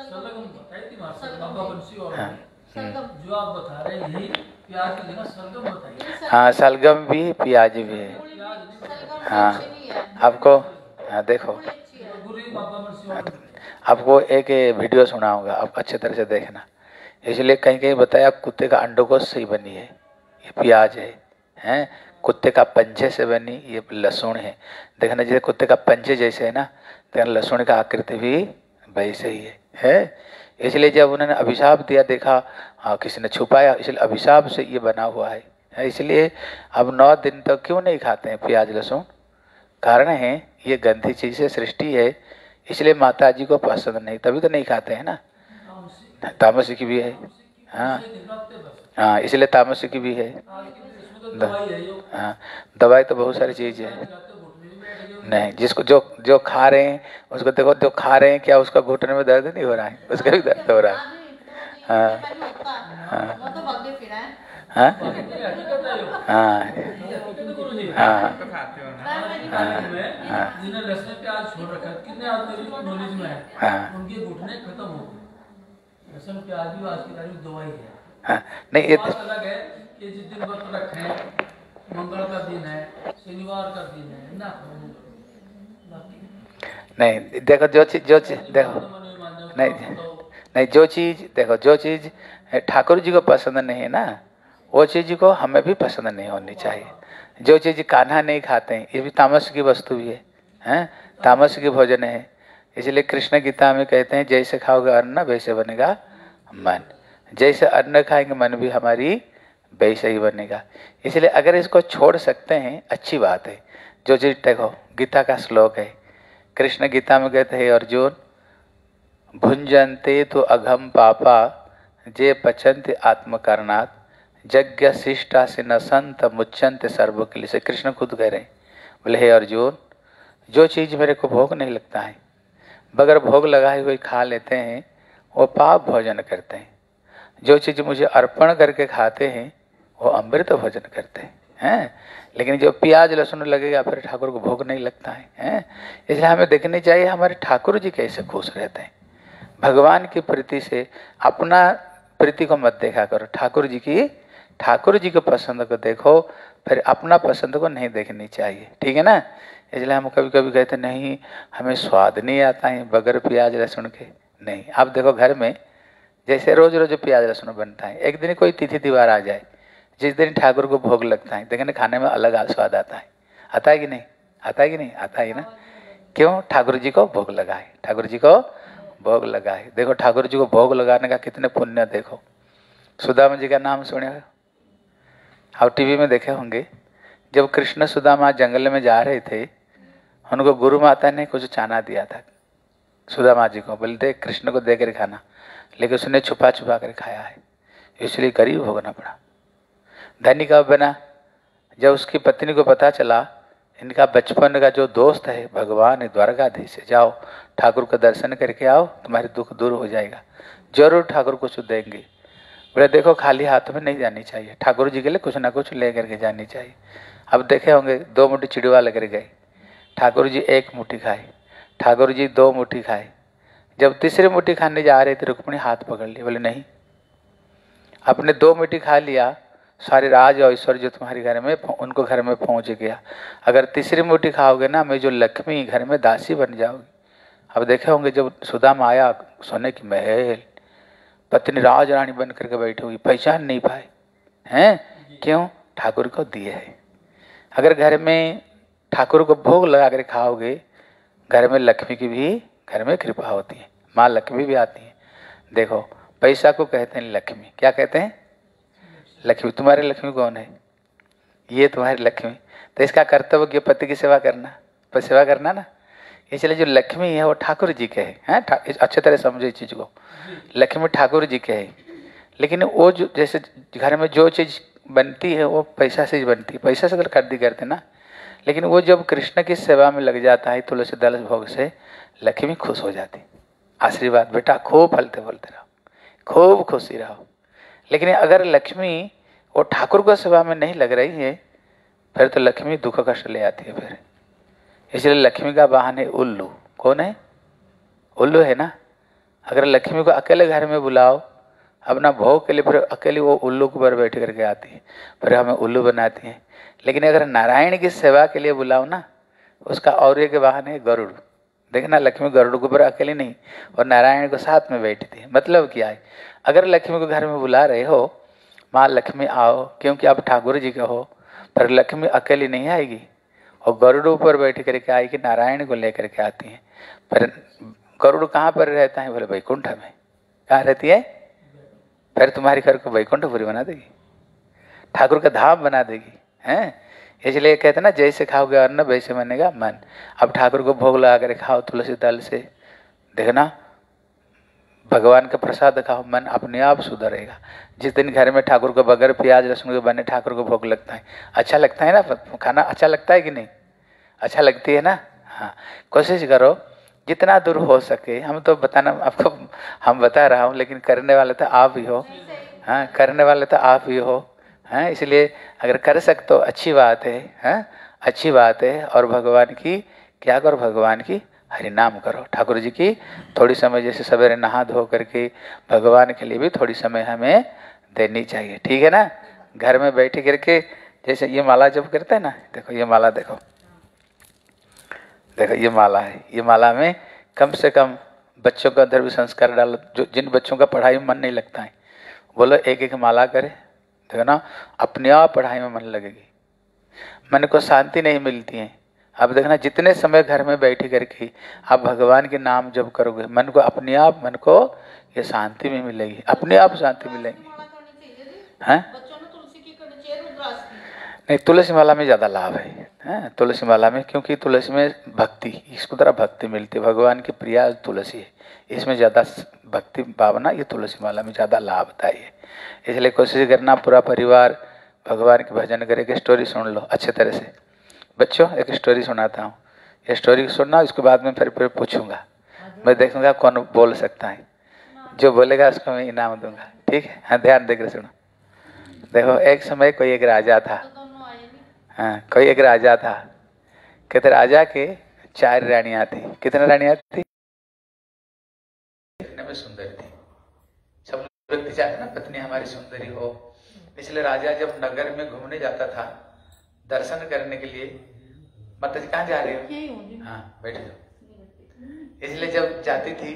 जो आप बता रहे हैं, प्याज की जगह सलगम बताइए। हाँ, सलगम भी प्याज भी है। हाँ, आपको हाँ देखो, आपको एक वीडियो सुनाऊंगा, आप अच्छे तरह से देखना। इसलिए कहीं कहीं बताया कुत्ते का अंडोकोश से ही बनी है, ये प्याज है, हैं? कुत्ते का पंजे से बनी ये लहसुन है। देखना जैसे कुत्ते का पंजे जैसे है ना, तो लहसुन का आकृति भी वैसे ही है। इसलिए जब उन्होंने अभिशाप दिया, देखा हाँ किसी ने छुपाया, इसलिए अभिशाप से ये बना हुआ है। इसलिए अब 9 दिन तक क्यों नहीं खाते हैं प्याज लहसुन? कारण है ये गंदी चीज से सृष्टि है, इसलिए माता जी को पसंद नहीं, तभी तो नहीं खाते हैं ना। तामसिक भी है, हाँ हाँ, इसलिए तामसिक भी है। हाँ, दवाई तो बहुत सारी चीज है। नहीं, जिसको जो खा रहे हैं उसको देखो, जो खा रहे हैं क्या उसका घुटने में दर्द नहीं हो रहा है? उसका भी दर्द हो रहा है। हाँ हाँ हाँ हाँ जिन्हें लहसुन प्याज छोड़ रखा है, कितने आदमी नॉलेज में है, उनके घुटने खत्म हो गए। लहसुन प्याज भी आज की तारीख दवाई है। हाँ, नहीं ये अलग है कि जिस दिन व्रत रखे, मंगल का दिन है, शनिवार का दिन है ना, नहीं देखो जो चीज देखो नहीं जो चीज देखो, जो चीज ठाकुर जी को पसंद नहीं है ना, वो चीज को हमें भी पसंद नहीं होनी चाहिए। जो चीज कान्हा नहीं खाते हैं, ये भी तामस की वस्तु भी है, हैं? तामस की भोजन है। इसलिए कृष्ण गीता में कहते हैं जैसे खाओगे अन्न वैसे बनेगा मन, जैसे अन्न खाएंगे मन भी हमारी वैसे ही बनेगा। इसलिए अगर इसको छोड़ सकते हैं अच्छी बात है। जो चीज देखो, गीता का श्लोक है, कृष्ण गीता में कहते हैं अर्जुन भुंजन्ते तो अघम पापा जे पचन्ते आत्मकारणात् यज्ञ शिष्टा से न संत मुच्यंत सर्वकिल। से कृष्ण खुद कह रहे हैं, बोले हे अर्जुन, जो चीज मेरे को भोग नहीं लगता है बगैर भोग लगाए हुए खा लेते हैं वो पाप भोजन करते हैं। जो चीज मुझे अर्पण करके खाते हैं वो अमृत भोजन करते हैं। लेकिन जो प्याज लहसुन लगेगा फिर ठाकुर को भोग नहीं लगता है। इसलिए हमें देखनी चाहिए हमारे ठाकुर जी कैसे खुश रहते हैं। भगवान की प्रीति से अपना प्रीति को मत देखा करो, ठाकुर जी को पसंद को देखो, फिर अपना पसंद को नहीं देखनी चाहिए, ठीक है ना। इसलिए हम कभी कभी कहते नहीं हमें स्वाद नहीं आता है बगैर प्याज लहसुन के। नहीं, आप देखो घर में जैसे रोज रोज प्याज लहसुन बनता है, एक दिन कोई तिथि त्योहार आ जाए जिस दिन ठाकुर को भोग लगता है, देखने खाने में अलग स्वाद आता है। आता है कि नहीं? आता है कि नहीं? आता है ना। क्यों? ठाकुर जी को भोग लगाए, ठाकुर जी को भोग लगाए। देखो ठाकुर जी को भोग लगाने का कितने पुण्य। देखो सुदामा जी का नाम सुने हो, आप टीवी में देखे होंगे। जब कृष्ण सुदामा जंगल में जा रहे थे, उनको गुरु माता ने कुछ चाना दिया था सुदामा जी को, बोले देख कृष्ण को दे कर खाना, लेकिन उसने छुपा छुपा कर खाया है, इसलिए गरीब भोगना पड़ा। धनी का बना, जब उसकी पत्नी को पता चला इनका बचपन का जो दोस्त है भगवान है द्वारकाधीश से, जाओ ठाकुर का दर्शन करके आओ, तुम्हारे दुख दूर हो जाएगा, जरूर ठाकुर कुछ देंगे। बोले देखो खाली हाथ में नहीं जानी चाहिए, ठाकुर जी के लिए कुछ ना कुछ ले करके जानी चाहिए। अब देखे होंगे 2 मुट्ठी चिड़वा लेकर गए, ठाकुर जी 1 मुट्ठी खाए, ठाकुर जी 2 मुट्ठी खाए। जब तीसरी मुट्ठी खाने जा रहे थे रुक्मिणी हाथ पकड़ लिया, बोले नहीं, आपने 2 मुट्ठी खा लिया, सारे राज और ऐश्वर्य जो तुम्हारे घर में उनको घर में पहुंच गया। अगर तीसरी मुट्ठी खाओगे ना, मैं जो लक्ष्मी घर में दासी बन जाओगी। अब देखे होंगे जब सुदामा आया, सोने की महल, पत्नी राज रानी बन करके बैठी हुई, पहचान नहीं पाए हैं। क्यों? ठाकुर को दिए है। अगर घर में ठाकुर को भोग लगा कर खाओगे, घर में लक्ष्मी की भी घर में कृपा होती है, माँ लक्ष्मी भी आती है। देखो पैसा को कहते हैं लक्ष्मी, क्या कहते हैं? लक्ष्मी। तुम्हारी लक्ष्मी कौन है? ये तुम्हारी लक्ष्मी। तो इसका कर्तव्य पति की सेवा करना, पर सेवा करना ना। इसलिए जो लक्ष्मी है वो ठाकुर जी के हैं। अच्छे तरह समझो इस चीज को, लक्ष्मी ठाकुर जी के है। लेकिन वो जो जैसे घर में जो चीज बनती है वो पैसा से ही बनती है, पैसा से तो खरीदी करते ना। लेकिन वो जब कृष्ण की सेवा में लग जाता है तुलसीदास भोग से, लक्ष्मी खुश हो जाती, आशीर्वाद बेटा खूब फलते फलते रहो, खूब खुशी रहो। लेकिन अगर लक्ष्मी वो ठाकुर को सेवा में नहीं लग रही है, फिर तो लक्ष्मी दुख कष्ट ले आती है फिर। इसलिए लक्ष्मी का वाहन है उल्लू। कौन है? उल्लू है ना। अगर लक्ष्मी को अकेले घर में बुलाओ अपना भोग के लिए, फिर अकेले वो उल्लू के ऊपर बैठ करके आती है, फिर हमें उल्लू बनाती है। लेकिन अगर नारायण की सेवा के लिए बुलाओ ना, उसका और एक वाहन है गरुड़। देखना लक्ष्मी गरुड़ के ऊपर अकेली नहीं, और नारायण को साथ में बैठती है। मतलब क्या है? अगर लक्ष्मी को घर में बुला रहे हो, माँ लक्ष्मी आओ, क्योंकि आप ठाकुर जी के हो, पर लक्ष्मी अकेली नहीं आएगी, और गरुड़ ऊपर बैठ करके आएगी, नारायण को लेकर के आती है। पर गरुड़ कहाँ पर रहता है? बोले वैकुंठ में। कहाँ रहती है? फिर तुम्हारे घर को वैकुंठपुरी बना देगी, ठाकुर का धाम बना देगी, हैं। इसलिए कहते ना जैसे खाओगे अन्न वैसे बनेगा मन। अब ठाकुर को भोग लगा कर खाओ तुलसी दल से, देखना भगवान का प्रसाद खाओ, मन अपने आप सुधरेगा। जिस दिन घर में ठाकुर को बगैर प्याज लहसुन के बने ठाकुर को भोग लगता है, अच्छा लगता है ना खाना? अच्छा लगता है कि नहीं? अच्छा लगती है ना। हाँ, कोशिश करो जितना दूर हो सके। हम तो बताना आपको, हम बता रहा हूँ, लेकिन करने वाले तो आप ही हो। हाँ, करने वाले तो आप ही हो। हाँ, इसलिए अगर कर सकते तो अच्छी बात है। हाँ, अच्छी बात है। और भगवान की क्या करो? भगवान की हरि नाम करो। ठाकुर जी की थोड़ी समय, जैसे सवेरे नहा धो करके भगवान के लिए भी थोड़ी समय हमें देनी चाहिए, ठीक है ना। घर में बैठे करके जैसे ये माला जब करते हैं ना, देखो ये माला देखो, देखो ये माला है, ये माला में कम से कम बच्चों के अंदर भी संस्कार डालो। जो जिन बच्चों का पढ़ाई में मन नहीं लगता है, बोलो एक एक माला करे, देखो ना अपने आप पढ़ाई में मन लगेगी, मन को शांति नहीं मिलती है। अब देखना जितने समय घर में बैठी करके आप भगवान के नाम जब करोगे, मन को अपने आप, मन को ये शांति में मिलेगी, अपने आप शांति मिलेगी। हैं? नहीं, तुलसी माला में ज़्यादा लाभ है तुलसी माला में, क्योंकि तुलसी में भक्ति, इसको तरह भक्ति मिलती है, भगवान की प्रिया तुलसी है, इसमें ज़्यादा भक्ति भावना ये तुलसी माला में ज़्यादा लाभदायी है। इसलिए कोशिश करना पूरा परिवार भगवान के भजन करे। एक स्टोरी सुन लो अच्छे तरह से। बच्चों एक स्टोरी सुनाता हूँ, ये स्टोरी सुनना, उसके बाद में फिर पूछूंगा, मैं देखूंगा कौन बोल सकता है, जो बोलेगा उसको मैं इनाम दूंगा, ठीक है? हाँ ध्यान देकर सुनो। देखो एक समय कोई एक राजा था, हाँ कोई एक राजा था, कहते राजा के 4 रानियां थी। कितने रानियां थी? में सुंदरी थी। सब व्यक्ति चाहते ना पत्नी हमारी सुंदरी हो, इसलिए राजा जब नगर में घूमने जाता था दर्शन करने के लिए, माता जी कहाँ जा रहे हो? हाँ बैठ जाओ। इसलिए जब जाती थी,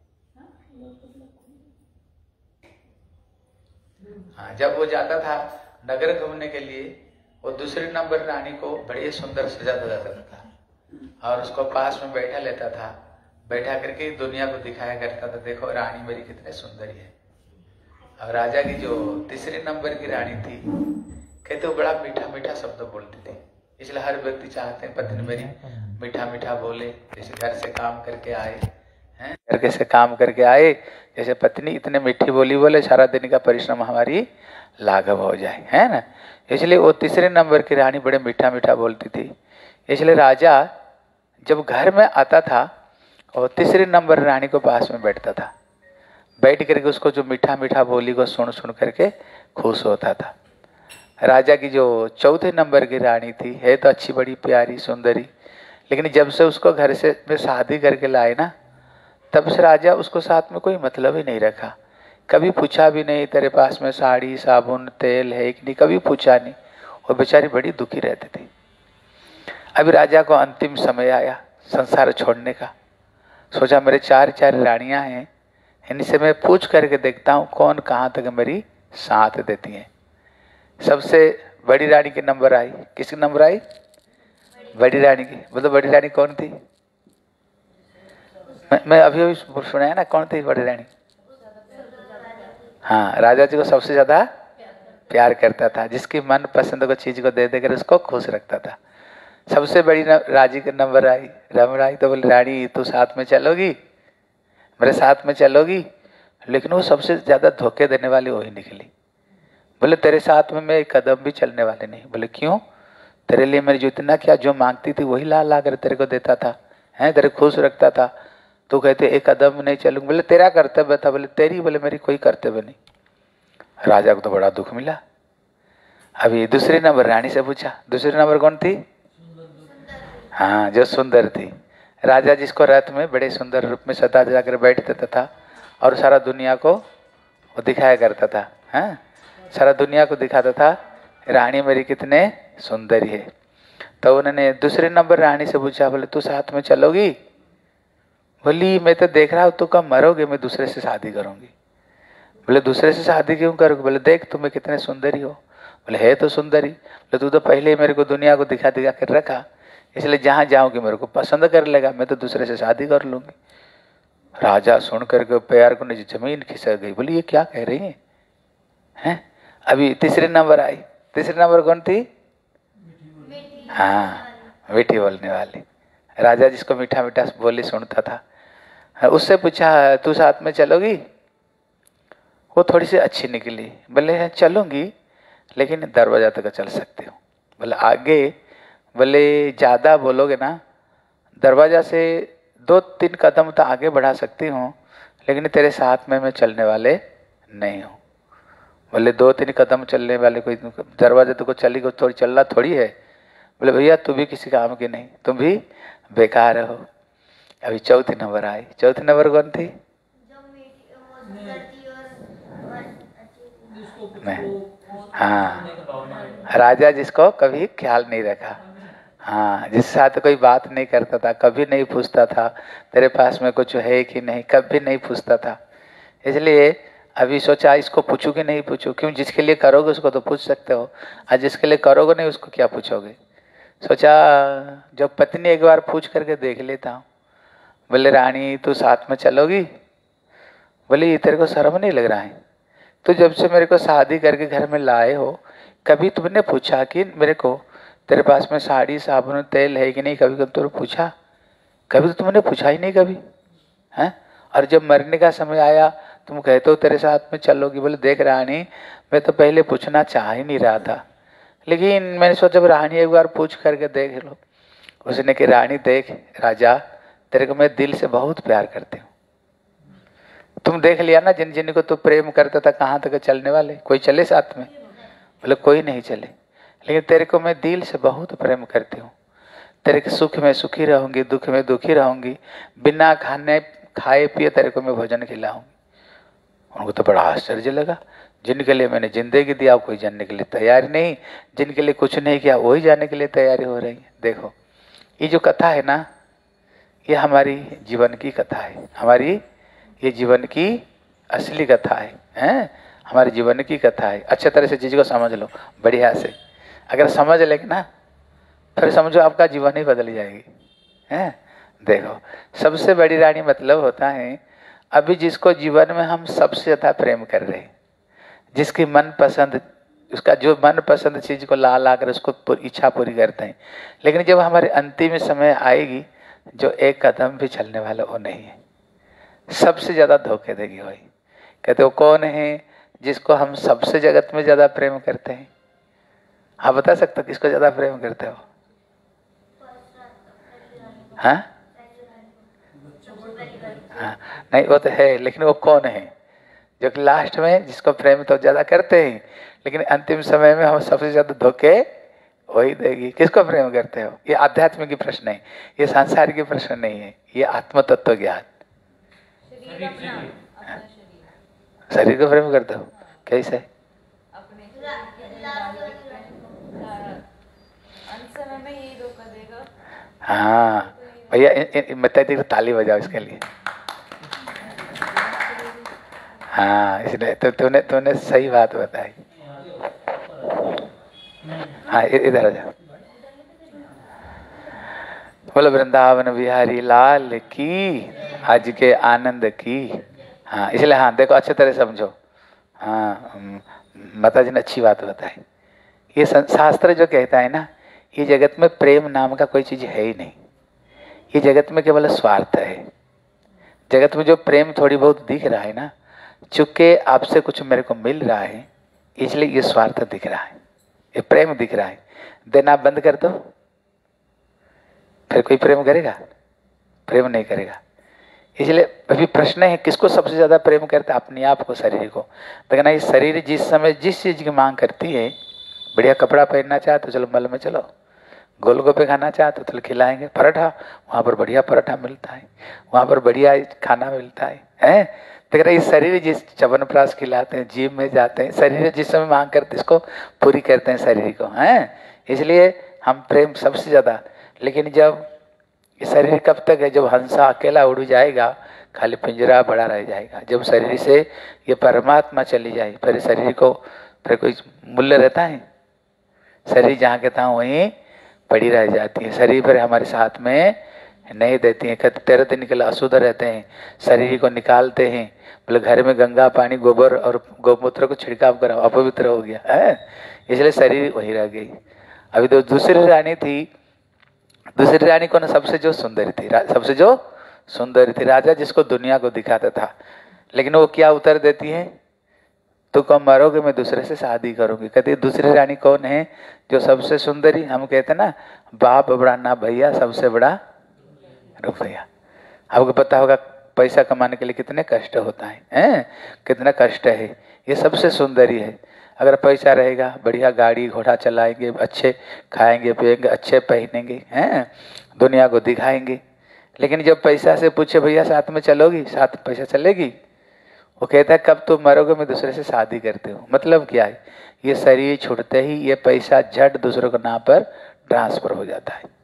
हाँ जब वो जाता था नगर घूमने के लिए, वो दूसरे नंबर रानी को बड़ी सुंदर सजा देता था और उसको पास में बैठा लेता था, बैठा करके दुनिया को दिखाया करता था, देखो रानी मेरी कितने सुंदरी है। और राजा की जो तीसरे नंबर की रानी थी, कहते वो बड़ा मीठा मीठा शब्द बोलती थी, इसलिए हर व्यक्ति चाहते हैं पत्नी मेरी मीठा मीठा बोले, जैसे घर से काम करके आए हैं, घर से काम करके आए, जैसे पत्नी इतने मीठी बोली बोले, सारा दिन का परिश्रम हमारी लाघव हो जाए, है ना। इसलिए वो तीसरे नंबर की रानी बड़े मीठा मीठा बोलती थी। इसलिए राजा जब घर में आता था और तीसरे नंबर रानी को पास में बैठता था, बैठ करके उसको जो मीठा मीठा बोली को सुन सुन करके खुश होता था। राजा की जो चौथे नंबर की रानी थी, है तो अच्छी बड़ी प्यारी सुंदरी, लेकिन जब से उसको घर से में शादी करके लाए ना, तब से राजा उसको साथ में कोई मतलब ही नहीं रखा, कभी पूछा भी नहीं तेरे पास में साड़ी साबुन तेल है कि नहीं, कभी पूछा नहीं, और बेचारी बड़ी दुखी रहती थी। अभी राजा को अंतिम समय आया संसार छोड़ने का, सोचा मेरे 4 रानियां हैं, इनसे मैं पूछ करके देखता हूँ कौन कहाँ तक मेरी साथ देती हैं। सबसे बड़ी रानी के नंबर आई, किसकी नंबर आई? बड़ी रानी की। बोलो बड़ी रानी कौन थी? मैं अभी अभी सुनाया ना, कौन थी बड़ी रानी? हाँ, राजा जी को सबसे ज्यादा प्यार करता था, जिसकी मन पसंद को चीज को दे देकर उसको खुश रखता था। सबसे बड़ी राजी के नंबर आई, रमण आई, तो बोले रानी तू साथ में चलोगी, मेरे साथ में चलोगी? लेकिन वो सबसे ज्यादा धोखे देने वाली वही निकली। बोले तेरे साथ में मैं एक कदम भी चलने वाले नहीं। बोले क्यों? तेरे लिए मेरी जो इतना क्या जो मांगती थी वही ला ला कर तेरे को देता था, हैं तेरे खुश रखता था, तो कहते एक कदम नहीं चलूंगा। बोले तेरा कर्तव्य था। बोले तेरी? बोले मेरी कोई कर्तव्य नहीं। राजा को तो बड़ा दुख मिला। अभी दूसरी नंबर रानी से पूछा, दूसरी नंबर कौन थी? हाँ, जो सुंदर थी। राजा जिसको रथ में बड़े सुंदर रूप में सदा जाकर बैठ देता था और सारा दुनिया को वो दिखाया करता था, हाँ सारा दुनिया को दिखाता था रानी मेरी कितने सुंदरी है। तो उन्होंने दूसरे नंबर रानी से पूछा, बोले तू साथ में चलोगी? बोली मैं तो देख रहा हूँ तू कब मरोगे, मैं दूसरे से शादी करूंगी। बोले दूसरे से शादी क्यों करोगे? बोले देख तुम्हें कितने सुंदरी हो। बोले है तो सुंदरी। बोले तू तो पहले ही मेरे को दुनिया को दिखा दिखा कर रखा, इसलिए जहां जाऊंगी मेरे को पसंद कर लेगा, मैं तो दूसरे से शादी कर लूंगी। राजा सुन करके पैर को नीचे जमीन खिसक गई। बोली ये क्या कह रही है, हैं? अभी तीसरे नंबर आई। तीसरे नंबर कौन थी? हाँ, मीठी बोलने वाली। राजा जिसको मीठा मीठा बोली सुनता था, उससे पूछा तू साथ में चलोगी? वो थोड़ी सी अच्छी निकली। बोले चलूंगी लेकिन दरवाजा तक चल सकती हूँ। बोले आगे? बोले ज्यादा बोलोगे ना, दरवाजा से 2-3 कदम तो आगे बढ़ा सकती हूँ, लेकिन तेरे साथ में मैं चलने वाले नहीं हूँ। बोले 2-3 कदम चलने वाले कोई दरवाजे तो को चली को थोड़ी चलना थोड़ी है। बोले भैया तू भी किसी काम की नहीं, तुम भी बेकार हो। अभी चौथी नंबर आई। चौथी नंबर कौन थी? नहीं, हाँ राजा जिसको कभी ख्याल नहीं रखा, हाँ, जिसके साथ कोई बात नहीं करता था, कभी नहीं पूछता था तेरे पास में कुछ है कि नहीं, कभी नहीं पूछता था। इसलिए अभी सोचा इसको पूछूं कि नहीं पूछूं, क्यों? जिसके लिए करोगे उसको तो पूछ सकते हो, आज जिसके लिए करोगे नहीं उसको क्या पूछोगे। सोचा जब पत्नी एक बार पूछ करके देख लेता हूँ। बोले रानी तू साथ में चलोगी? बोले तेरे को शर्म नहीं लग रहा है? तो जब से मेरे को शादी करके घर में लाए हो, कभी तुमने पूछा कि मेरे को तेरे पास में साड़ी साबुन तेल है कि नहीं? कभी कभी तुमने पूछा? कभी तो तुमने पूछा ही नहीं कभी, हैं? और जब मरने का समय आया तुम कहते हो तेरे साथ में चलोगी। बोले देख रानी, मैं तो पहले पूछना चाह ही नहीं रहा था, लेकिन मैंने सोचा जब रानी एक बार पूछ करके देख लो। उसने कि रानी देख राजा, तेरे को मैं दिल से बहुत प्यार करती हूँ। तुम देख लिया ना, जिन जिन को तू प्रेम करता था कहाँ तक चलने वाले, कोई चले साथ में? बोले कोई नहीं चले, लेकिन तेरे को मैं दिल से बहुत प्रेम करती हूँ। तेरे के सुख में सुखी रहूंगी, दुख में दुखी रहूंगी, बिना खाए पिए तेरे को मैं भोजन खिलाऊंगी। उनको तो बड़ा आश्चर्य लगा, जिनके लिए मैंने जिंदगी दिया कोई जानने के लिए तैयार नहीं, जिनके लिए कुछ नहीं किया वही जानने के लिए तैयारी हो रही है। देखो ये जो कथा है ना, ये हमारी जीवन की कथा है, हमारी ये जीवन की असली कथा है, हमारे जीवन की कथा है। अच्छे तरह से चीज को समझ लो बढ़िया से। अगर समझ लेंगे ना फिर समझो आपका जीवन ही बदल जाएगी, हैं? देखो सबसे बड़ी रानी मतलब होता है अभी जिसको जीवन में हम सबसे ज्यादा प्रेम कर रहे हैं, जिसकी मन पसंद, उसका जो मन पसंद चीज को ला ला कर उसको इच्छा पूरी करते हैं, लेकिन जब हमारे अंतिम समय आएगी जो एक कदम भी चलने वाला वो नहीं है, सबसे ज्यादा धोखे देगी वही। कहते हो कौन है जिसको हम सबसे जगत में ज्यादा प्रेम करते हैं? आप बता सकते हो किसको ज्यादा प्रेम करते हो? हाँ हाँ, नहीं वो तो है, लेकिन वो कौन है जो कि लास्ट में जिसको प्रेम तो ज्यादा करते हैं, लेकिन अंतिम समय में हम सबसे ज्यादा धोखे वही देगी। किसको प्रेम करते हो? ये आध्यात्म की प्रश्न है, ये सांसारिक की प्रश्न नहीं है, ये आत्म तत्व ज्ञान। शरीर को प्रेम करते हो कैसे? हाँ भैया मैं ताली बजाओ इसके लिए। हाँ इसलिए तो तूने सही बात बताई। हाँ इधर आ जाओ। बोलो वृंदावन बिहारी लाल की, आज के आनंद की। हाँ इसलिए हाँ देखो अच्छे तरह समझो। हाँ माता जी ने अच्छी बात बताई। ये शास्त्र जो कहता है ना, ये जगत में प्रेम नाम का कोई चीज है ही नहीं, ये जगत में केवल स्वार्थ है। जगत में जो प्रेम थोड़ी बहुत दिख रहा है ना, चूंकि आपसे कुछ मेरे को मिल रहा है इसलिए ये स्वार्थ दिख रहा है, ये प्रेम दिख रहा है। देना बंद कर दो फिर कोई प्रेम करेगा? प्रेम नहीं करेगा। इसलिए अभी प्रश्न है किसको सबसे ज्यादा प्रेम करते? अपने आप को, शरीर को। देखना ये शरीर जिस समय जिस चीज की मांग करती है, बढ़िया कपड़ा पहनना चाहते तो चलो मल में चलो, गोलगप्पे खाना चाहते तो चलो खिलाएंगे, पराठा वहाँ पर बढ़िया पराठा मिलता है, वहाँ पर बढ़िया खाना मिलता है। देख रहे इस शरीर जिस च्यवनप्राश खिलाते हैं, जिम में जाते हैं, शरीर जिस समय मांग करते इसको पूरी करते हैं शरीर को, हैं? इसलिए हम प्रेम सबसे ज्यादा। लेकिन जब ये शरीर कब तक है? जब हंसा अकेला उड़ जाएगा, खाली पिंजरा बड़ा रह जाएगा। जब शरीर से ये परमात्मा चली जाए फिर शरीर को फिर कोई मूल्य रहता है? शरीर जहाँ के तहाँ वहीं पड़ी रह जाती है, शरीर पर हमारे साथ में नहीं देती है। कहते 13 दिन के लिए अशुद्ध रहते हैं, शरीर को निकालते हैं। बोले घर में गंगा पानी गोबर और गौमूत्र को छिड़काव करा, अपवित्र हो गया है, इसलिए शरीर वही रह गई। अभी तो दूसरी रानी थी, दूसरी रानी कौन? सबसे जो सुंदरी थी, सबसे जो सुंदरी थी, राजा जिसको दुनिया को दिखाता था। लेकिन वो क्या उत्तर देती है? तो कब मरोगे मैं दूसरे से शादी करूंगी। कहती है दूसरी रानी कौन है? जो सबसे सुंदरी। हम कहते ना बाप बड़ा ना भैया, सबसे बड़ा रुपया। आपको पता होगा पैसा कमाने के लिए कितने कष्ट होता है, कितना कष्ट है। ये सबसे सुंदरी है। अगर पैसा रहेगा बढ़िया गाड़ी घोड़ा चलाएंगे, अच्छे खाएंगे पिएंगे, अच्छे पहनेंगे, हैं, दुनिया को दिखाएंगे। लेकिन जब पैसा से पूछे भैया साथ में चलोगी, साथ पैसा चलेगी? वो कहता है कब तुम मरोगे मैं दूसरे से शादी करते हो। मतलब क्या है? ये शरीर छूटते ही ये पैसा झट दूसरों के नाम पर ट्रांसफर हो जाता है।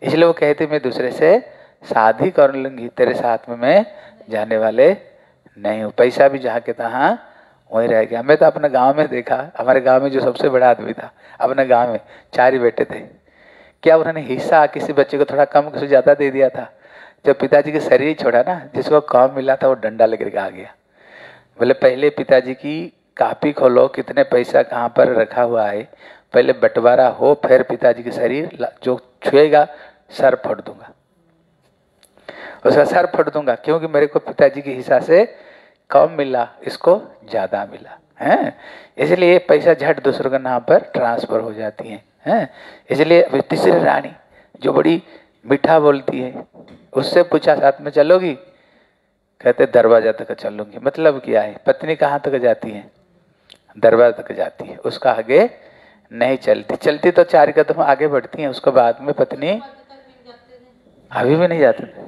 इसलिए वो कहते मैं दूसरे से शादी कर लूंगी, तेरे साथ में मैं जाने वाले नहीं हूँ। पैसा भी जहाँ के तहाँ वहीं रह गया। मैं तो अपने गांव में देखा, हमारे गांव में जो सबसे बड़ा आदमी था अपने गांव में 4 ही बेटे थे, क्या उन्होंने हिस्सा किसी बच्चे को थोड़ा कम किसी ज़्यादा दे दिया था। जब पिताजी के शरीर छोड़ा ना, जिसको काम मिला था वो डंडा लेकर के आ गया। बोले पहले पिताजी की कापी खोलो, कितने पैसा कहाँ पर रखा हुआ है, पहले बंटवारा हो, फिर पिताजी के शरीर जो छुएगा सर फोड़ दूंगा, उसका सर फोड़ दूंगा, क्योंकि मेरे को पिताजी के हिस्सा से कम मिला, इसको ज्यादा मिला है। इसलिए पैसा झट दूसरों के नाम पर ट्रांसफर हो जाती है। इसलिए तीसरी रानी जो बड़ी मीठा बोलती है, उससे पूछा साथ में चलोगी, कहते दरवाजा तक चलूंगी। मतलब क्या है, पत्नी कहाँ तक जाती है, दरवाजा तक जाती है, उसका आगे नहीं चलती। चलती तो 4 कदम आगे बढ़ती है, उसके बाद में पत्नी अभी भी नहीं जाते थे।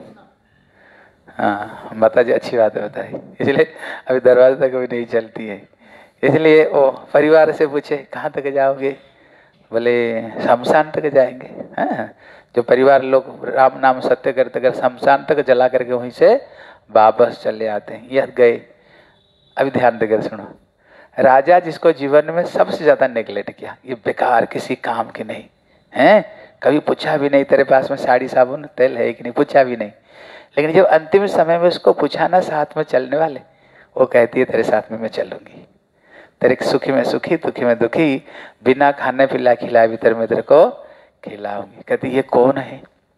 हाँ माता जी अच्छी बात है बताई, इसलिए अभी दरवाजे तक भी नहीं चलती है। इसलिए वो परिवार से पूछे कहाँ तक जाओगे, बोले शमशान तक जाएंगे। हाँ जो परिवार लोग राम नाम सत्य करते कर शमशान तक जला करके वहीं से वापस चले आते हैं। यह गए। अभी ध्यान देकर सुनो, राजा जिसको जीवन में सबसे ज्यादा नेगलेक्ट किया, ये बेकार किसी काम की नहीं है, कभी पूछा भी नहीं तेरे पास में साड़ी साबुन तेल है कि नहीं, पूछा भी नहीं। लेकिन जब अंतिम समय में उसको पूछा ना साथ में चलने वाले, वो कहती है तेरे साथ में मैं चलूंगी, तेरे सुखी में सुखी दुखी में दुखी, बिना खाने पिला खिलाए भी तेरे में तेरे को खिलाऊंगी। कहती ये कौन है,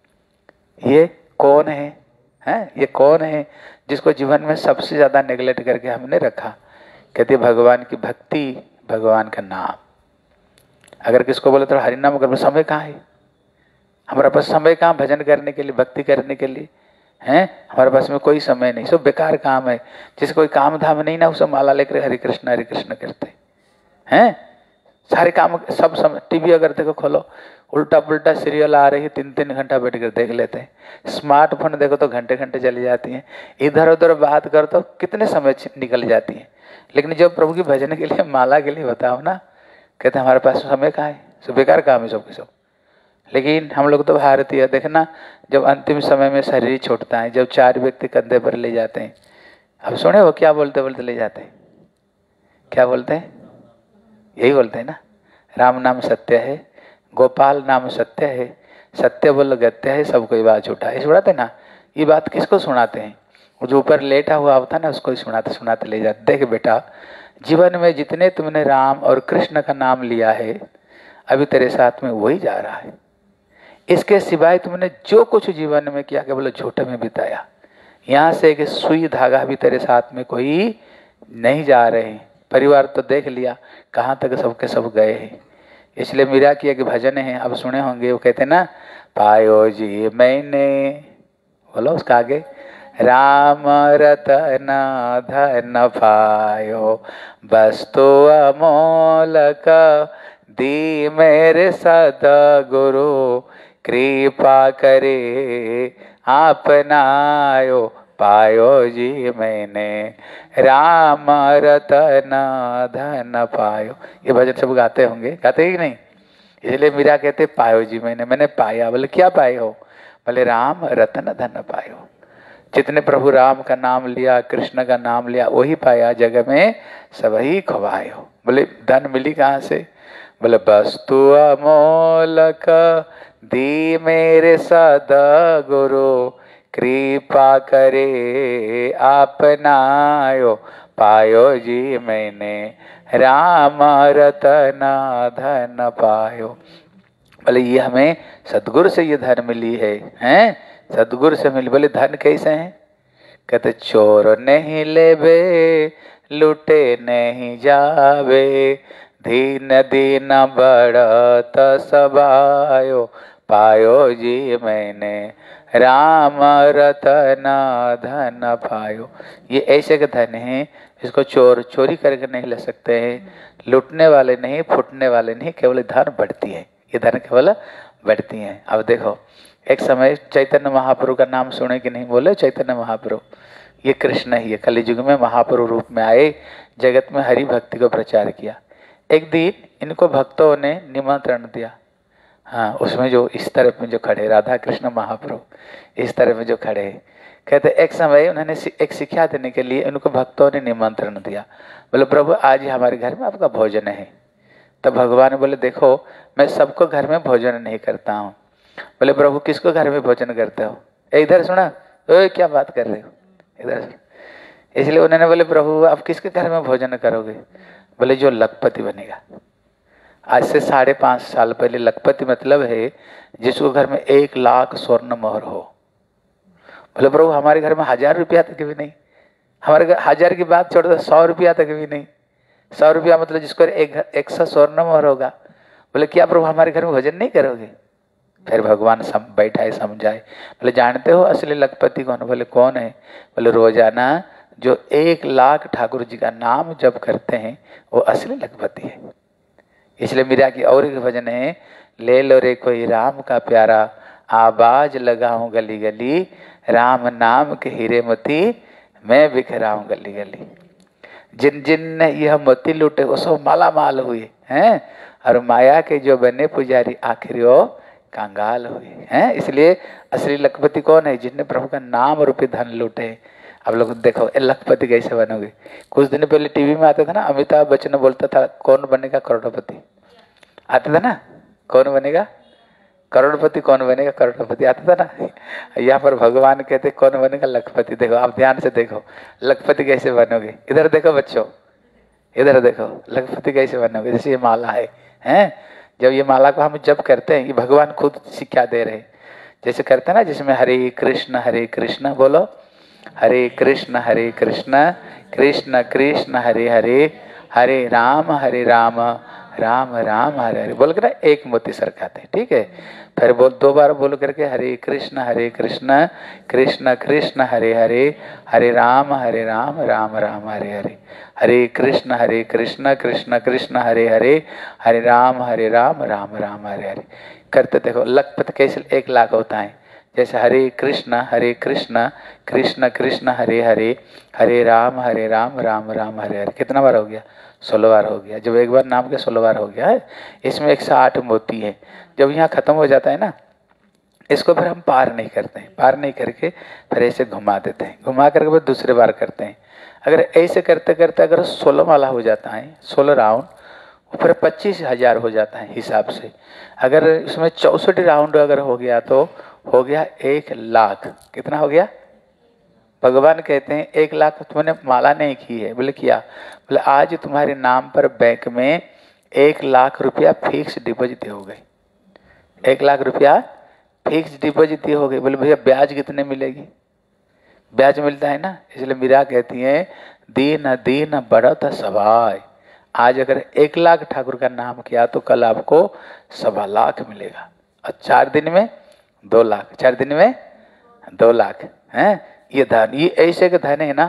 ये कौन है, ये कौन है जिसको जीवन में सबसे ज्यादा नेगलेक्ट करके हमने रखा। कहती भगवान की भक्ति, भगवान का नाम। अगर किसको बोले तो हरि नाम कर, समय कहाँ है हमारे पास, समय कहाँ भजन करने के लिए, भक्ति करने के लिए हैं, हमारे पास में कोई समय नहीं, सब बेकार काम है। जिसको कोई काम धाम नहीं ना, उसे माला लेकर हरे कृष्ण करते हैं। सारे काम सब समय, टीवी अगर देखो खोलो उल्टा पुल्टा सीरियल आ रही है, 3-3 घंटा बैठ कर देख लेते हैं। स्मार्टफोन देखो तो घंटे घंटे चली जाती हैं। इधर उधर बात करो तो कितने समय निकल जाती है। लेकिन जब प्रभु की भजन के लिए माला के लिए बताओ ना, कहते हमारे पास समय कहाँ है, सब बेकार काम है सब के सब। लेकिन हम लोग तो भारतीय, देखना जब अंतिम समय में शरीर छूटता है, जब 4 व्यक्ति कंधे पर ले जाते हैं, अब सुने वो क्या बोलते बोलते ले जाते हैं, क्या बोलते हैं, यही बोलते हैं ना, राम नाम सत्य है, गोपाल नाम सत्य है, सत्य बोल गत्य है, सब कोई बात झूठा है, सुनाते ना। ये बात किसको सुनाते हैं, जो ऊपर लेटा हुआ होता है ना, उसको ही सुनाते सुनाते ले जाते। देख बेटा, जीवन में जितने तुमने राम और कृष्ण का नाम लिया है, अभी तेरे साथ में वही जा रहा है। इसके सिवाय तुमने जो कुछ जीवन में किया, केवल झूठ में बिताया। यहाँ से एक सुई धागा भी तेरे साथ में कोई नहीं जा रहे हैं। परिवार तो देख लिया कहाँ तक सबके सब गए हैं। इसलिए मीरा की एक भजन है, अब सुने होंगे, वो कहते ना, पायो जी मैंने, बोलो उसका आगे, राम रतन धन पायो, वस्तु अमोलक दी मेरे सद्गुरु, कृपा करे आपनायो, पायो जी मैंने राम रतन धन पायो। ये भजन सब गाते होंगे, गाते ही नहीं। इसलिए मीरा कहते पायो जी मैंने पाया। बोले क्या पाए हो, बोले राम रतन धन पायो। जितने प्रभु राम का नाम लिया, कृष्ण का नाम लिया, वही पाया, जगह में सब ही खवायो। बोले धन मिली कहाँ से, बोले वस्तु अमोलक दी मेरे सद्गुरु, कृपा करे आपनायो, पायो जी मैंने राम रतन धन पायो। बोले ये हमें सदगुरु से ये धन मिली है, हैं सदगुरु से मिली। बोले धन कैसे हैं, कहते चोर नहीं लेवे, लुटे नहीं जावे, दीन दीन बढ़त सबायो, पायो जी मैंने राम रतन धन पायो। ये ऐसे के धन है, इसको चोर चोरी करके नहीं ले सकते हैं, लूटने वाले नहीं, फूटने वाले नहीं, केवल धन बढ़ती है, ये धन केवल बढ़ती है। अब देखो एक समय चैतन्य महाप्रभु का नाम सुने कि नहीं, बोले चैतन्य महाप्रभु, ये कृष्ण ही है, कलियुग में महाप्रभु रूप में आए, जगत में हरि भक्ति को प्रचार किया। एक दिन इनको भक्तों ने निमंत्रण दिया, हाँ, उसमें जो इस तरफ में जो खड़े राधा कृष्ण महाप्रभु इस तरफ में जो खड़े, कहते एक समय उन्होंने एक शिक्षा देने के लिए उनको भक्तों ने निमंत्रण दिया। बोले प्रभु आज ही हमारे घर में आपका भोजन है। तब भगवान बोले देखो मैं सबको घर में भोजन नहीं करता हूँ। बोले प्रभु किसको घर में भोजन करते हो? इधर सुना, ओए क्या बात कर रहे हो, इधर। इसलिए उन्होंने बोले प्रभु आप किसके घर में भोजन करोगे? बोले जो लखपति बनेगा। आज से 5.5 साल पहले लखपति मतलब है जिसको घर में 1 लाख स्वर्ण मोहर हो। बोले प्रभु हमारे घर में 1000 रुपया तक भी नहीं। हमारे घर 1000 की बात छोड़ दो, 100 रुपया तक भी नहीं। 100 रुपया मतलब जिसको 100 स्वर्ण मोहर होगा। बोले क्या प्रभु हमारे घर में भोजन नहीं करोगे? फिर भगवान बैठाए समझाए। बोले जानते हो असली लखपति कौन? बोले कौन है? बोले रोजाना जो 1 लाख ठाकुर जी का नाम जप करते हैं वो असली लखपति है। इसलिए मीरा की और एक भजन है, ले लो रे कोई राम का प्यारा, आवाज लगाऊं गली गली, राम नाम के हीरे मोती मैं बिखराऊं गली गली। जिन जिन ने यह मोती लूटे वो सब माला माल हुए हैं, और माया के जो बने पुजारी आखिर वो कंगाल हुए हैं। इसलिए असली लखपति कौन है? जिनने प्रभु का नाम रूपी धन लूटे। अब लोग देखो लखपति कैसे बनोगे। कुछ दिन पहले टीवी में आता था ना, अमिताभ बच्चन बोलता था कौन बनेगा करोड़पति, आता था ना, कौन बनेगा करोड़पति, कौन बनेगा करोड़पति, आता था ना। यहाँ पर भगवान कहते कौन बनेगा लखपति। देखो आप ध्यान से देखो लखपति कैसे बनोगे। इधर देखो बच्चों, इधर देखो लखपति कैसे बनोगे। जैसे ये माला है, जब ये माला को हम जप करते हैं, ये भगवान खुद शिक्षा दे रहे हैं। जैसे करते हैं ना, जिसमें हरे कृष्ण बोलो, हरे कृष्ण कृष्ण कृष्ण हरे हरे, हरे राम राम राम हरे हरे बोल कर एक मोती सरकाते हैं। ठीक है, फिर बोल 2 बार बोल करके हरे कृष्ण कृष्ण कृष्ण हरे हरे, हरे राम राम राम हरे हरे, हरे कृष्ण कृष्ण कृष्ण हरे हरे, हरे राम राम राम हरे हरे करते। देखो लखपति कैसे 1 लाख होता है। जैसे हरे कृष्ण कृष्ण कृष्ण हरे हरे, हरे राम राम राम हरे हरे। कितना बार हो गया? 16 बार हो गया। जब एक बार नाम के 16 बार हो गया है, इसमें 108 मोती है। जब यहाँ खत्म हो जाता है ना, इसको फिर हम पार नहीं करते हैं। पार नहीं करके फिर ऐसे घुमा देते हैं, घुमा करके फिर दूसरे बार करते हैं। अगर ऐसे करते करते अगर 16 माला हो जाता है, 16 राउंड, फिर 25,000 हो जाता है हिसाब से। अगर इसमें 64 राउंड अगर हो गया तो हो गया 1 लाख। कितना हो गया? भगवान कहते हैं 1 लाख तुमने माला नहीं की है। बोले किया? बोले आज तुम्हारे नाम पर बैंक में 1 लाख रुपया फिक्स डिपॉजिट हो गए। 1 लाख रुपया फिक्स डिपॉजिट हो गई। बोले भैया ब्याज कितने मिलेगी? ब्याज मिलता है ना। इसलिए मीरा कहती है दीन दीन बढ़त सवाय। आज अगर 1 लाख ठाकुर का नाम किया तो कल आपको 1.25 लाख मिलेगा। और 4 दिन में 2 लाख, 4 दिन में 2 लाख है। ये धन, ये ऐसे का धन है ना,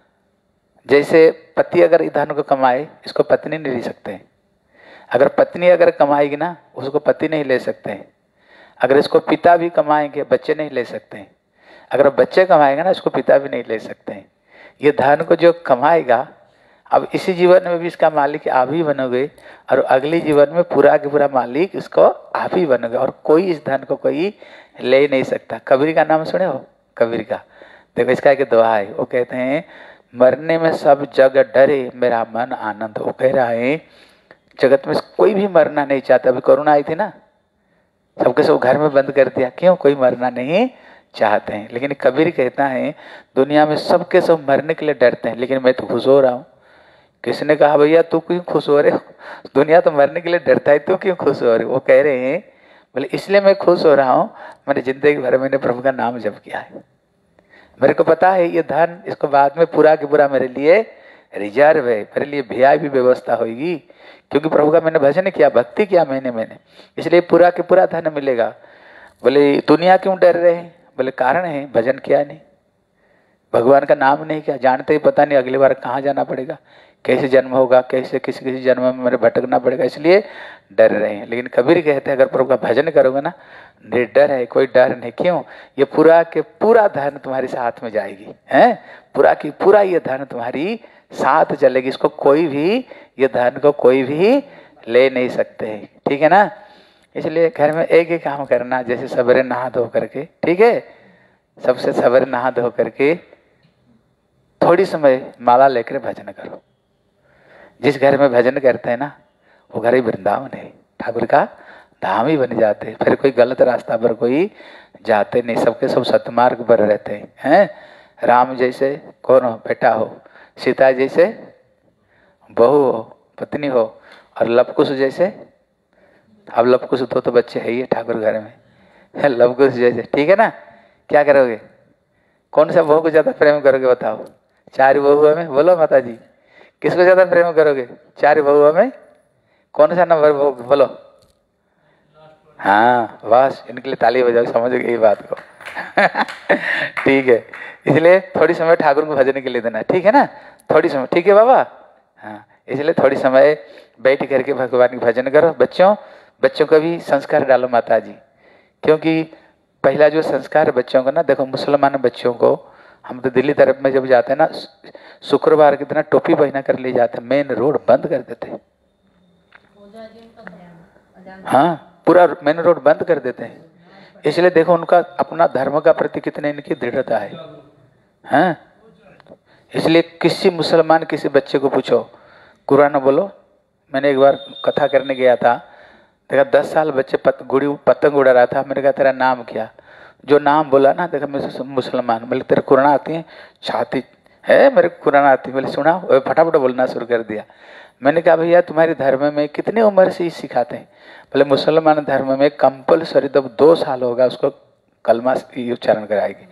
जैसे पति अगर धन को कमाए, इसको पत्नी नहीं ले सकते। अगर पत्नी अगर कमाएगी ना, उसको पति नहीं ले सकते। अगर इसको पिता भी कमाएंगे, बच्चे नहीं ले सकते। अगर बच्चे कमाएंगे ना, इसको पिता भी नहीं ले सकते। ये धन को जो कमाएगा, अब इसी जीवन में भी इसका मालिक आप ही बनोगे, और अगले जीवन में पूरा के पूरा मालिक इसको आप ही बनोगे, और कोई इस धन को कोई ले नहीं सकता। कबीर का नाम सुने हो? कबीर का देखो, इसका एक दोहा है। वो कहते हैं मरने में सब जग डरे, मेरा मन आनंद। वो कह रहा है जगत में कोई भी मरना नहीं चाहता। अभी कोरोना आई थी ना, सबके सब घर में बंद कर दिया। क्यों? कोई मरना नहीं चाहते हैं। लेकिन कबीर कहता है दुनिया में सबके सब मरने के लिए डरते हैं, लेकिन मैं तो खुश हो रहा हूँ। किसने कहा भैया तू क्यों खुश हो रहे हो? दुनिया तो मरने के लिए डरता है, तू क्यों खुश हो रहे हो? वो कह रहे हैं बोले इसलिए मैं खुश हो रहा हूँ, मैंने जिंदगी भर मैंने प्रभु का नाम जप किया है। मेरे को पता है ये धन इसको बाद में पूरा के पूरा मेरे लिए रिजर्व है, मेरे लिए वीआईपी व्यवस्था होगी, क्योंकि प्रभु का मैंने भजन किया, भक्ति किया मैंने, इसलिए पूरा के पूरा धन मिलेगा। बोले दुनिया क्यों डर रहे हैं? बोले कारण है भजन किया नहीं, भगवान का नाम नहीं किया। जानते ही पता नहीं अगली बार कहाँ जाना पड़ेगा, कैसे जन्म होगा, कैसे किसी किसी जन्म में मेरे भटकना पड़ेगा, इसलिए डर रहे हैं। लेकिन कबीर कहते हैं अगर प्रभु का भजन करोगे ना, निर्डर है, कोई डर नहीं। क्यों? ये पूरा के पूरा धन तुम्हारे साथ में जाएगी, हैं? पूरा की पूरा ये धन तुम्हारी साथ चलेगी। इसको कोई भी, ये धन को कोई भी ले नहीं सकते। ठीक है ना? इसलिए घर में एक ही काम करना, जैसे सवेरे नहा धो करके, ठीक है, सबसे सवेरे नहा धो करके थोड़ी समय माला लेकर भजन करो। जिस घर में भजन करते हैं ना, वो घर ही वृंदावन है, ठाकुर का धाम ही बन जाते हैं। फिर कोई गलत रास्ता पर कोई जाते नहीं, सबके सब सतमार्ग पर रहते हैं। राम जैसे कौन हो, बेटा हो, सीता जैसे बहू हो, पत्नी हो, और लवकुश जैसे, अब लवकुश तो बच्चे है ही ठाकुर घर में, लवकुश जैसे, ठीक है ना। क्या करोगे, कौन सा बहू को ज्यादा प्रेम करोगे बताओ? 4 बहुओं में, बोलो माता जी, किसको ज्यादा प्रेम करोगे? 4 बहुओं में कौन सा नंबर बोलो? हाँ बस, इनके लिए ताली बजाओ, समझ गए ये बात को। ठीक है, इसलिए थोड़ी समय ठाकुर को भजन के लिए देना, ठीक है ना, थोड़ी समय, ठीक है बाबा। हाँ, इसलिए थोड़ी समय बैठ करके भगवान की भजन करो। बच्चों को भी संस्कार डालो माता जी, क्योंकि पहला जो संस्कार बच्चों को ना, देखो मुसलमान बच्चों को हम तो दिल्ली तरफ में जब जाते हैं ना, शुक्रवार के दिन टोपी पहना कर ले जाते, मेन रोड बंद कर देते। हाँ, पूरा मेन रोड बंद कर देते हैं। इसलिए देखो उनका अपना धर्म का प्रति कितने इनकी दृढ़ता है। हाँ, इसलिए किसी मुसलमान किसी बच्चे को पूछो कुरान बोलो। मैंने एक बार कथा करने गया था, देखा 10 साल बच्चे पतंग उड़ा रहा था। मैंने कहा तेरा नाम क्या? जो नाम बोला ना, देखा मैं मुसलमान, बोले तेरे कुरान आती है? छाती है मेरे कुरान आती है। बोले सुना, फटाफट बोलना शुरू कर दिया। मैंने कहा भैया तुम्हारे धर्म में कितनी उम्र से ही सिखाते हैं? बोले मुसलमान धर्म में कंपलसरी जब 2 साल होगा उसको कलमा उच्चारण कराएगी,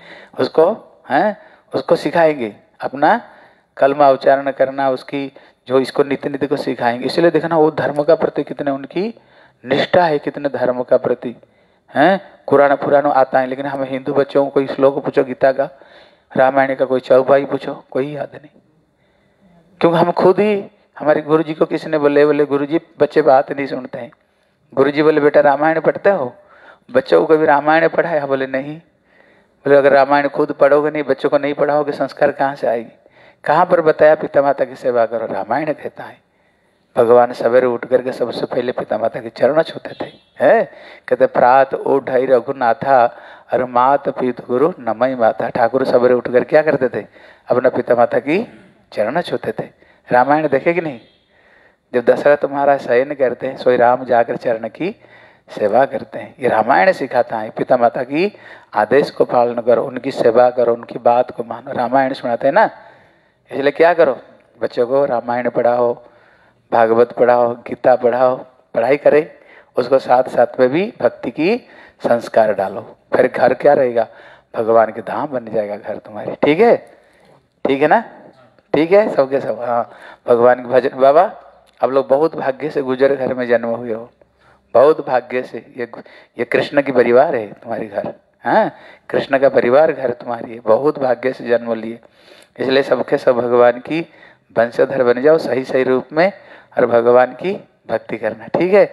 उसको सिखाएंगे अपना कलमा उच्चारण करना, उसकी जो इसको नीति को सिखाएंगे। इसलिए देखना वो धर्म का प्रति कितने उनकी निष्ठा है, कितने धर्म का प्रति हैं। कुरान पुरानो आता है, लेकिन हमें हिंदू बच्चों को कोई श्लोक पूछो गीता का, रामायण का कोई चौपाई पूछो, कोई याद नहीं। क्योंकि हम खुद ही, हमारे गुरु जी को किसी ने बोले गुरु जी बच्चे बात नहीं सुनते हैं। गुरु जी बोले बेटा रामायण पढ़ते हो? बच्चों को कभी रामायण पढ़ाया? बोले नहीं। बोले अगर रामायण खुद पढ़ोगे नहीं, बच्चों को नहीं पढ़ाओगे, संस्कार कहाँ से आएगी? कहाँ पर बताया पिता माता की सेवा करो? रामायण कहता है। भगवान सवेरे उठ करके सबसे पहले पिता माता के चरण छूते थे, है कहते प्रात ओढ़ई रघुनाथा और मात पीत गुरु नमई माता। ठाकुर सवेरे उठ कर क्या करते थे? अपना पिता माता की चरण छूते थे। रामायण देखे कि नहीं? जब दशरथ महाराज शयन करते हैं, सोई राम जाकर चरण की सेवा करते हैं। ये रामायण सिखाता है पिता माता की आदेश को पालन करो, उनकी सेवा करो, उनकी बात को मानो। रामायण सुनाते हैं ना, इसलिए क्या करो, बच्चों को रामायण पढ़ाओ, भागवत पढ़ाओ, गीता पढ़ाओ, पढ़ाई करे, उसको साथ साथ में भी भक्ति की संस्कार डालो। फिर घर क्या रहेगा? भगवान के धाम बन जाएगा घर तुम्हारे। ठीक है, ठीक है ना, ठीक है सबके सब। हाँ, भगवान के भजन। बाबा आप लोग बहुत भाग्य से गुजर घर में जन्म हुए हो, बहुत भाग्य से। ये कृष्ण की परिवार है तुम्हारी घर। हाँ, कृष्ण का परिवार घर तुम्हारी है, बहुत भाग्य से जन्म लिए। इसलिए सबके सब भगवान की वंशधर बन जाओ सही सही रूप में, और भगवान की भक्ति करना। ठीक है,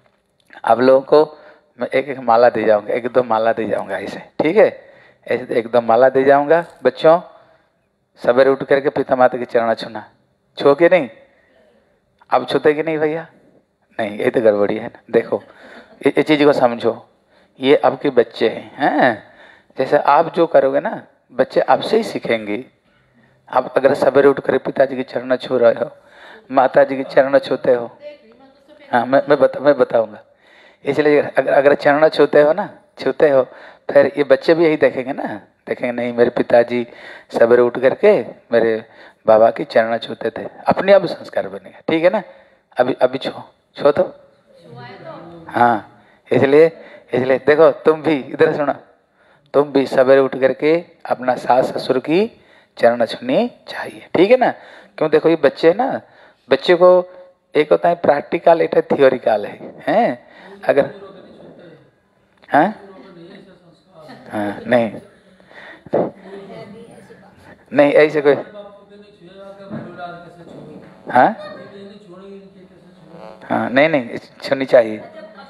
आप लोगों को मैं एक एक माला दे जाऊंगा, 1-2 माला दे जाऊंगा ऐसे। ठीक है, ऐसे 1-2 माला दे जाऊंगा। बच्चों सवेरे उठ करके पिता माता की चरण छूना, छो के नहीं? आप छूते कि नहीं भैया? नहीं, ये तो गड़बड़ी है ना। देखो ये चीज को समझो, ये आपके बच्चे हैं। जैसे आप जो करोगे ना, बच्चे आपसे ही सीखेंगे। आप अगर सवेरे उठ कर पिताजी की चरण छू रहे हो, माता जी की चरण छूते हो, हाँ मैं बताऊंगा। इसलिए अगर चरण छूते हो, फिर ये बच्चे भी यही देखेंगे ना, देखेंगे नहीं मेरे पिताजी सवेरे उठ करके मेरे बाबा की चरण छूते थे, अपने आप संस्कार बनेगा। ठीक है ना, अभी छो तो हाँ। इसलिए देखो तुम भी इधर सुनो, तुम भी सवेरे उठ करके अपना सास ससुर की चरण छूनी चाहिए। ठीक है ना, क्यों? देखो ये बच्चे है ना, बच्चे को एक होता है प्रैक्टिकल, एक है थियोरिकल है। अगर हाँ नहीं ऐसे कोई हाँ नहीं छूनी चाहिए।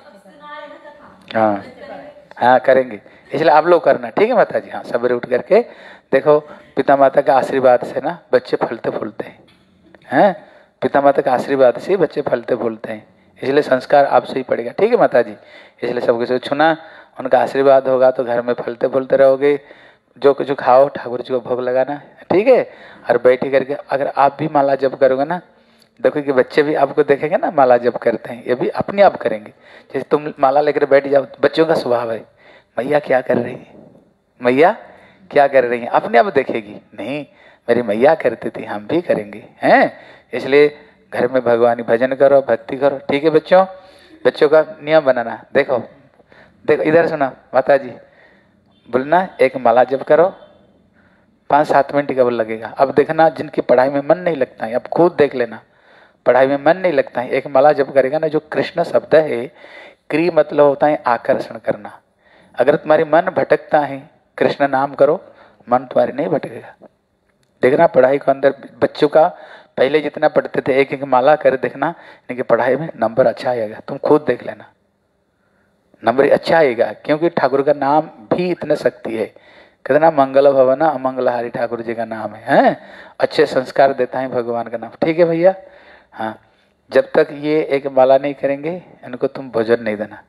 हाँ करेंगे, इसलिए आप लोग करना। ठीक है माता जी। हाँ, सवेरे उठ करके देखो पिता माता का आशीर्वाद से ना बच्चे फलते फूलते हैं। पिता माता का आशीर्वाद से बच्चे फलते फूलते हैं। इसलिए संस्कार आपसे ही पड़ेगा। ठीक है माता जी, इसलिए सब कुछ छूना, उनका आशीर्वाद होगा तो घर में फलते फूलते रहोगे। जो कुछ खाओ ठाकुर जी को भोग लगाना, ठीक है। और बैठे करके अगर आप भी माला जप करोगे ना, देखो कि बच्चे भी आपको देखेंगे ना माला जप करते हैं, ये भी अपने आप करेंगे। जैसे तुम माला लेकर बैठ जाओ, बच्चों का स्वभाव है, मैया क्या कर रही है, मैया क्या कर रही है, अपने आप देखेगी, नहीं मेरी मैया करती थी, हम भी करेंगे हैं। इसलिए घर में भगवानी भजन करो, भक्ति करो। ठीक है बच्चों, बच्चों का नियम बनाना। देखो देखो इधर सुना, माता जी बोलना एक माला जप करो, 5-7 मिनट केवल लगेगा। अब देखना जिनकी पढ़ाई में मन नहीं लगता है, अब खुद देख लेना, पढ़ाई में मन नहीं लगता है, एक माला जप करेगा ना, जो कृष्ण शब्द है, क्री मतलब होता है आकर्षण करना। अगर तुम्हारी मन भटकता है, कृष्ण नाम करो, मन तुम्हारी नहीं भटकेगा। देखना पढ़ाई को अंदर बच्चों का पहले जितना पढ़ते थे, एक एक माला कर देखना, इनकी पढ़ाई में नंबर अच्छा आएगा। तुम खुद देख लेना, नंबर अच्छा आएगा, क्योंकि ठाकुर का नाम भी इतना शक्ति है। कितना मंगल भवन अमंगलहारी ठाकुर जी का नाम है, अच्छे संस्कार देता है भगवान का नाम। ठीक है भैया, हाँ जब तक ये एक माला नहीं करेंगे इनको तुम भोजन नहीं देना।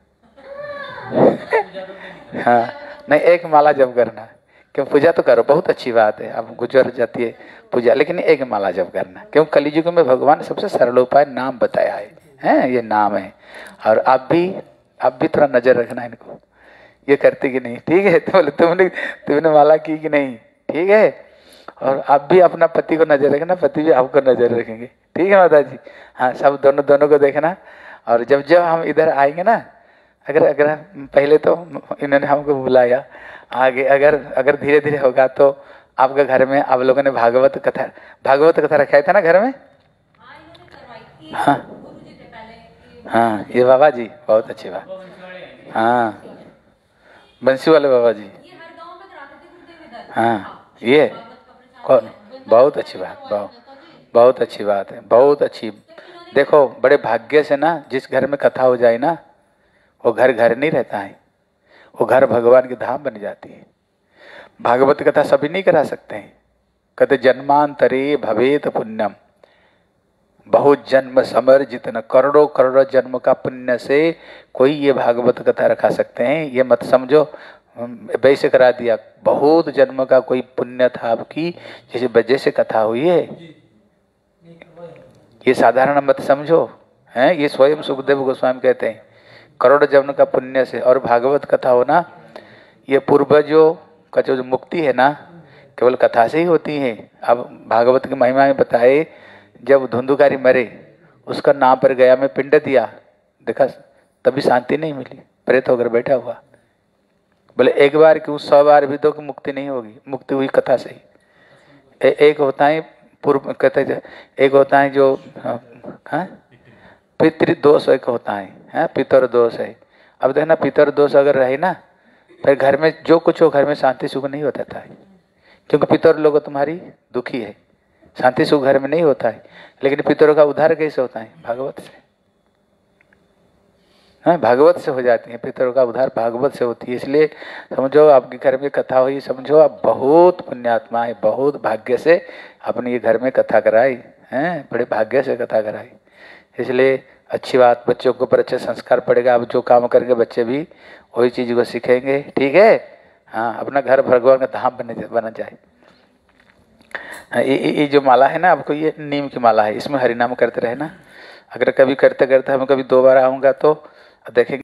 हाँ नहीं, एक माला जब करना, क्यों पूजा तो करो, बहुत अच्छी बात है, अब गुजर जाती है पूजा, लेकिन एक माला जब करना, क्यों कलियुग में भगवान सबसे सरल उपाय नाम बताया है, ये नाम है। और आप भी थोड़ा नजर रखना इनको, ये करते कि नहीं, ठीक है। तो बोले तुमने माला की कि नहीं, ठीक है। और आप भी अपना पति को नजर रखना, पति भी आपको नजर रखेंगे, ठीक है माता जी। हाँ सब दोनों को देखना। और जब हम इधर आएंगे ना, अगर पहले तो इन्होंने हमको बुलाया, आगे अगर धीरे धीरे होगा तो आपके घर में आप लोगों ने भागवत कथा रखा था ना घर में। हाँ हाँ ये बाबा जी बहुत अच्छी बात, हाँ बंसी वाले बाबा जी, हाँ ये कौन, बहुत अच्छी बात, बहुत अच्छी बात है, बहुत अच्छी। देखो बड़े भाग्य से ना जिस घर में कथा हो जाए ना, वो घर नहीं रहता है, वो घर भगवान की धाम बन जाती है। भागवत कथा सभी नहीं करा सकते हैं, कहते जन्मांतरे भवेत पुण्यम, बहुत जन्म समर्जित न, करोड़ों जन्म का पुण्य से कोई ये भागवत कथा रखा सकते हैं। ये मत समझो वैसे करा दिया, बहुत जन्म का कोई पुण्य था आपकी, जिस वजह से कथा हुई है, ये साधारण मत समझो हैं। ये स्वयं सुखदेव गोस्वामी कहते हैं करोड़ जन्म का पुण्य से। और भागवत कथा होना, ये पूर्वजों का जो मुक्ति है ना, केवल कथा से ही होती है। अब भागवत की महिमा में बताए, जब धुंधुकारी मरे, उसका नाम पर गया में पिंड दिया, देखा तभी शांति नहीं मिली, प्रेत होकर बैठा हुआ। बोले एक बार क्यों 100 बार भी दो कि मुक्ति नहीं होगी, मुक्ति हुई कथा से ही। एक होता है पूर्व कहते, एक होता है जो पितृदोष एक होता है, पितर दोष है। अब देखना पितर दोष अगर रहे ना, फिर घर में जो कुछ हो, घर में शांति सुख नहीं होता था, क्योंकि पितर लोग तुम्हारी दुखी है, शांति सुख घर में नहीं होता है। लेकिन पितरों का उद्धार कैसे होता है, भागवत से, हाँ भागवत से हो जाती है, पितरों का उद्धार भागवत से होती है। इसलिए समझो आपके घर में कथा हुई, समझो आप बहुत पुण्यात्मा है, बहुत भाग्य से अपने ये घर में कथा कराई हैं, बड़े भाग्य से कथा कराई। इसलिए अच्छी बात, बच्चों के ऊपर अच्छे संस्कार पड़ेगा। आप जो काम करेंगे बच्चे भी वही चीज को सीखेंगे, ठीक है। हाँ अपना घर भगवान का धाम बना जाए। ये जो माला है ना आपको, ये नीम की माला है, इसमें हरिनाम करते रहे ना। अगर कभी करते करते हम कभी 2 बार आऊँगा तो देखेंगे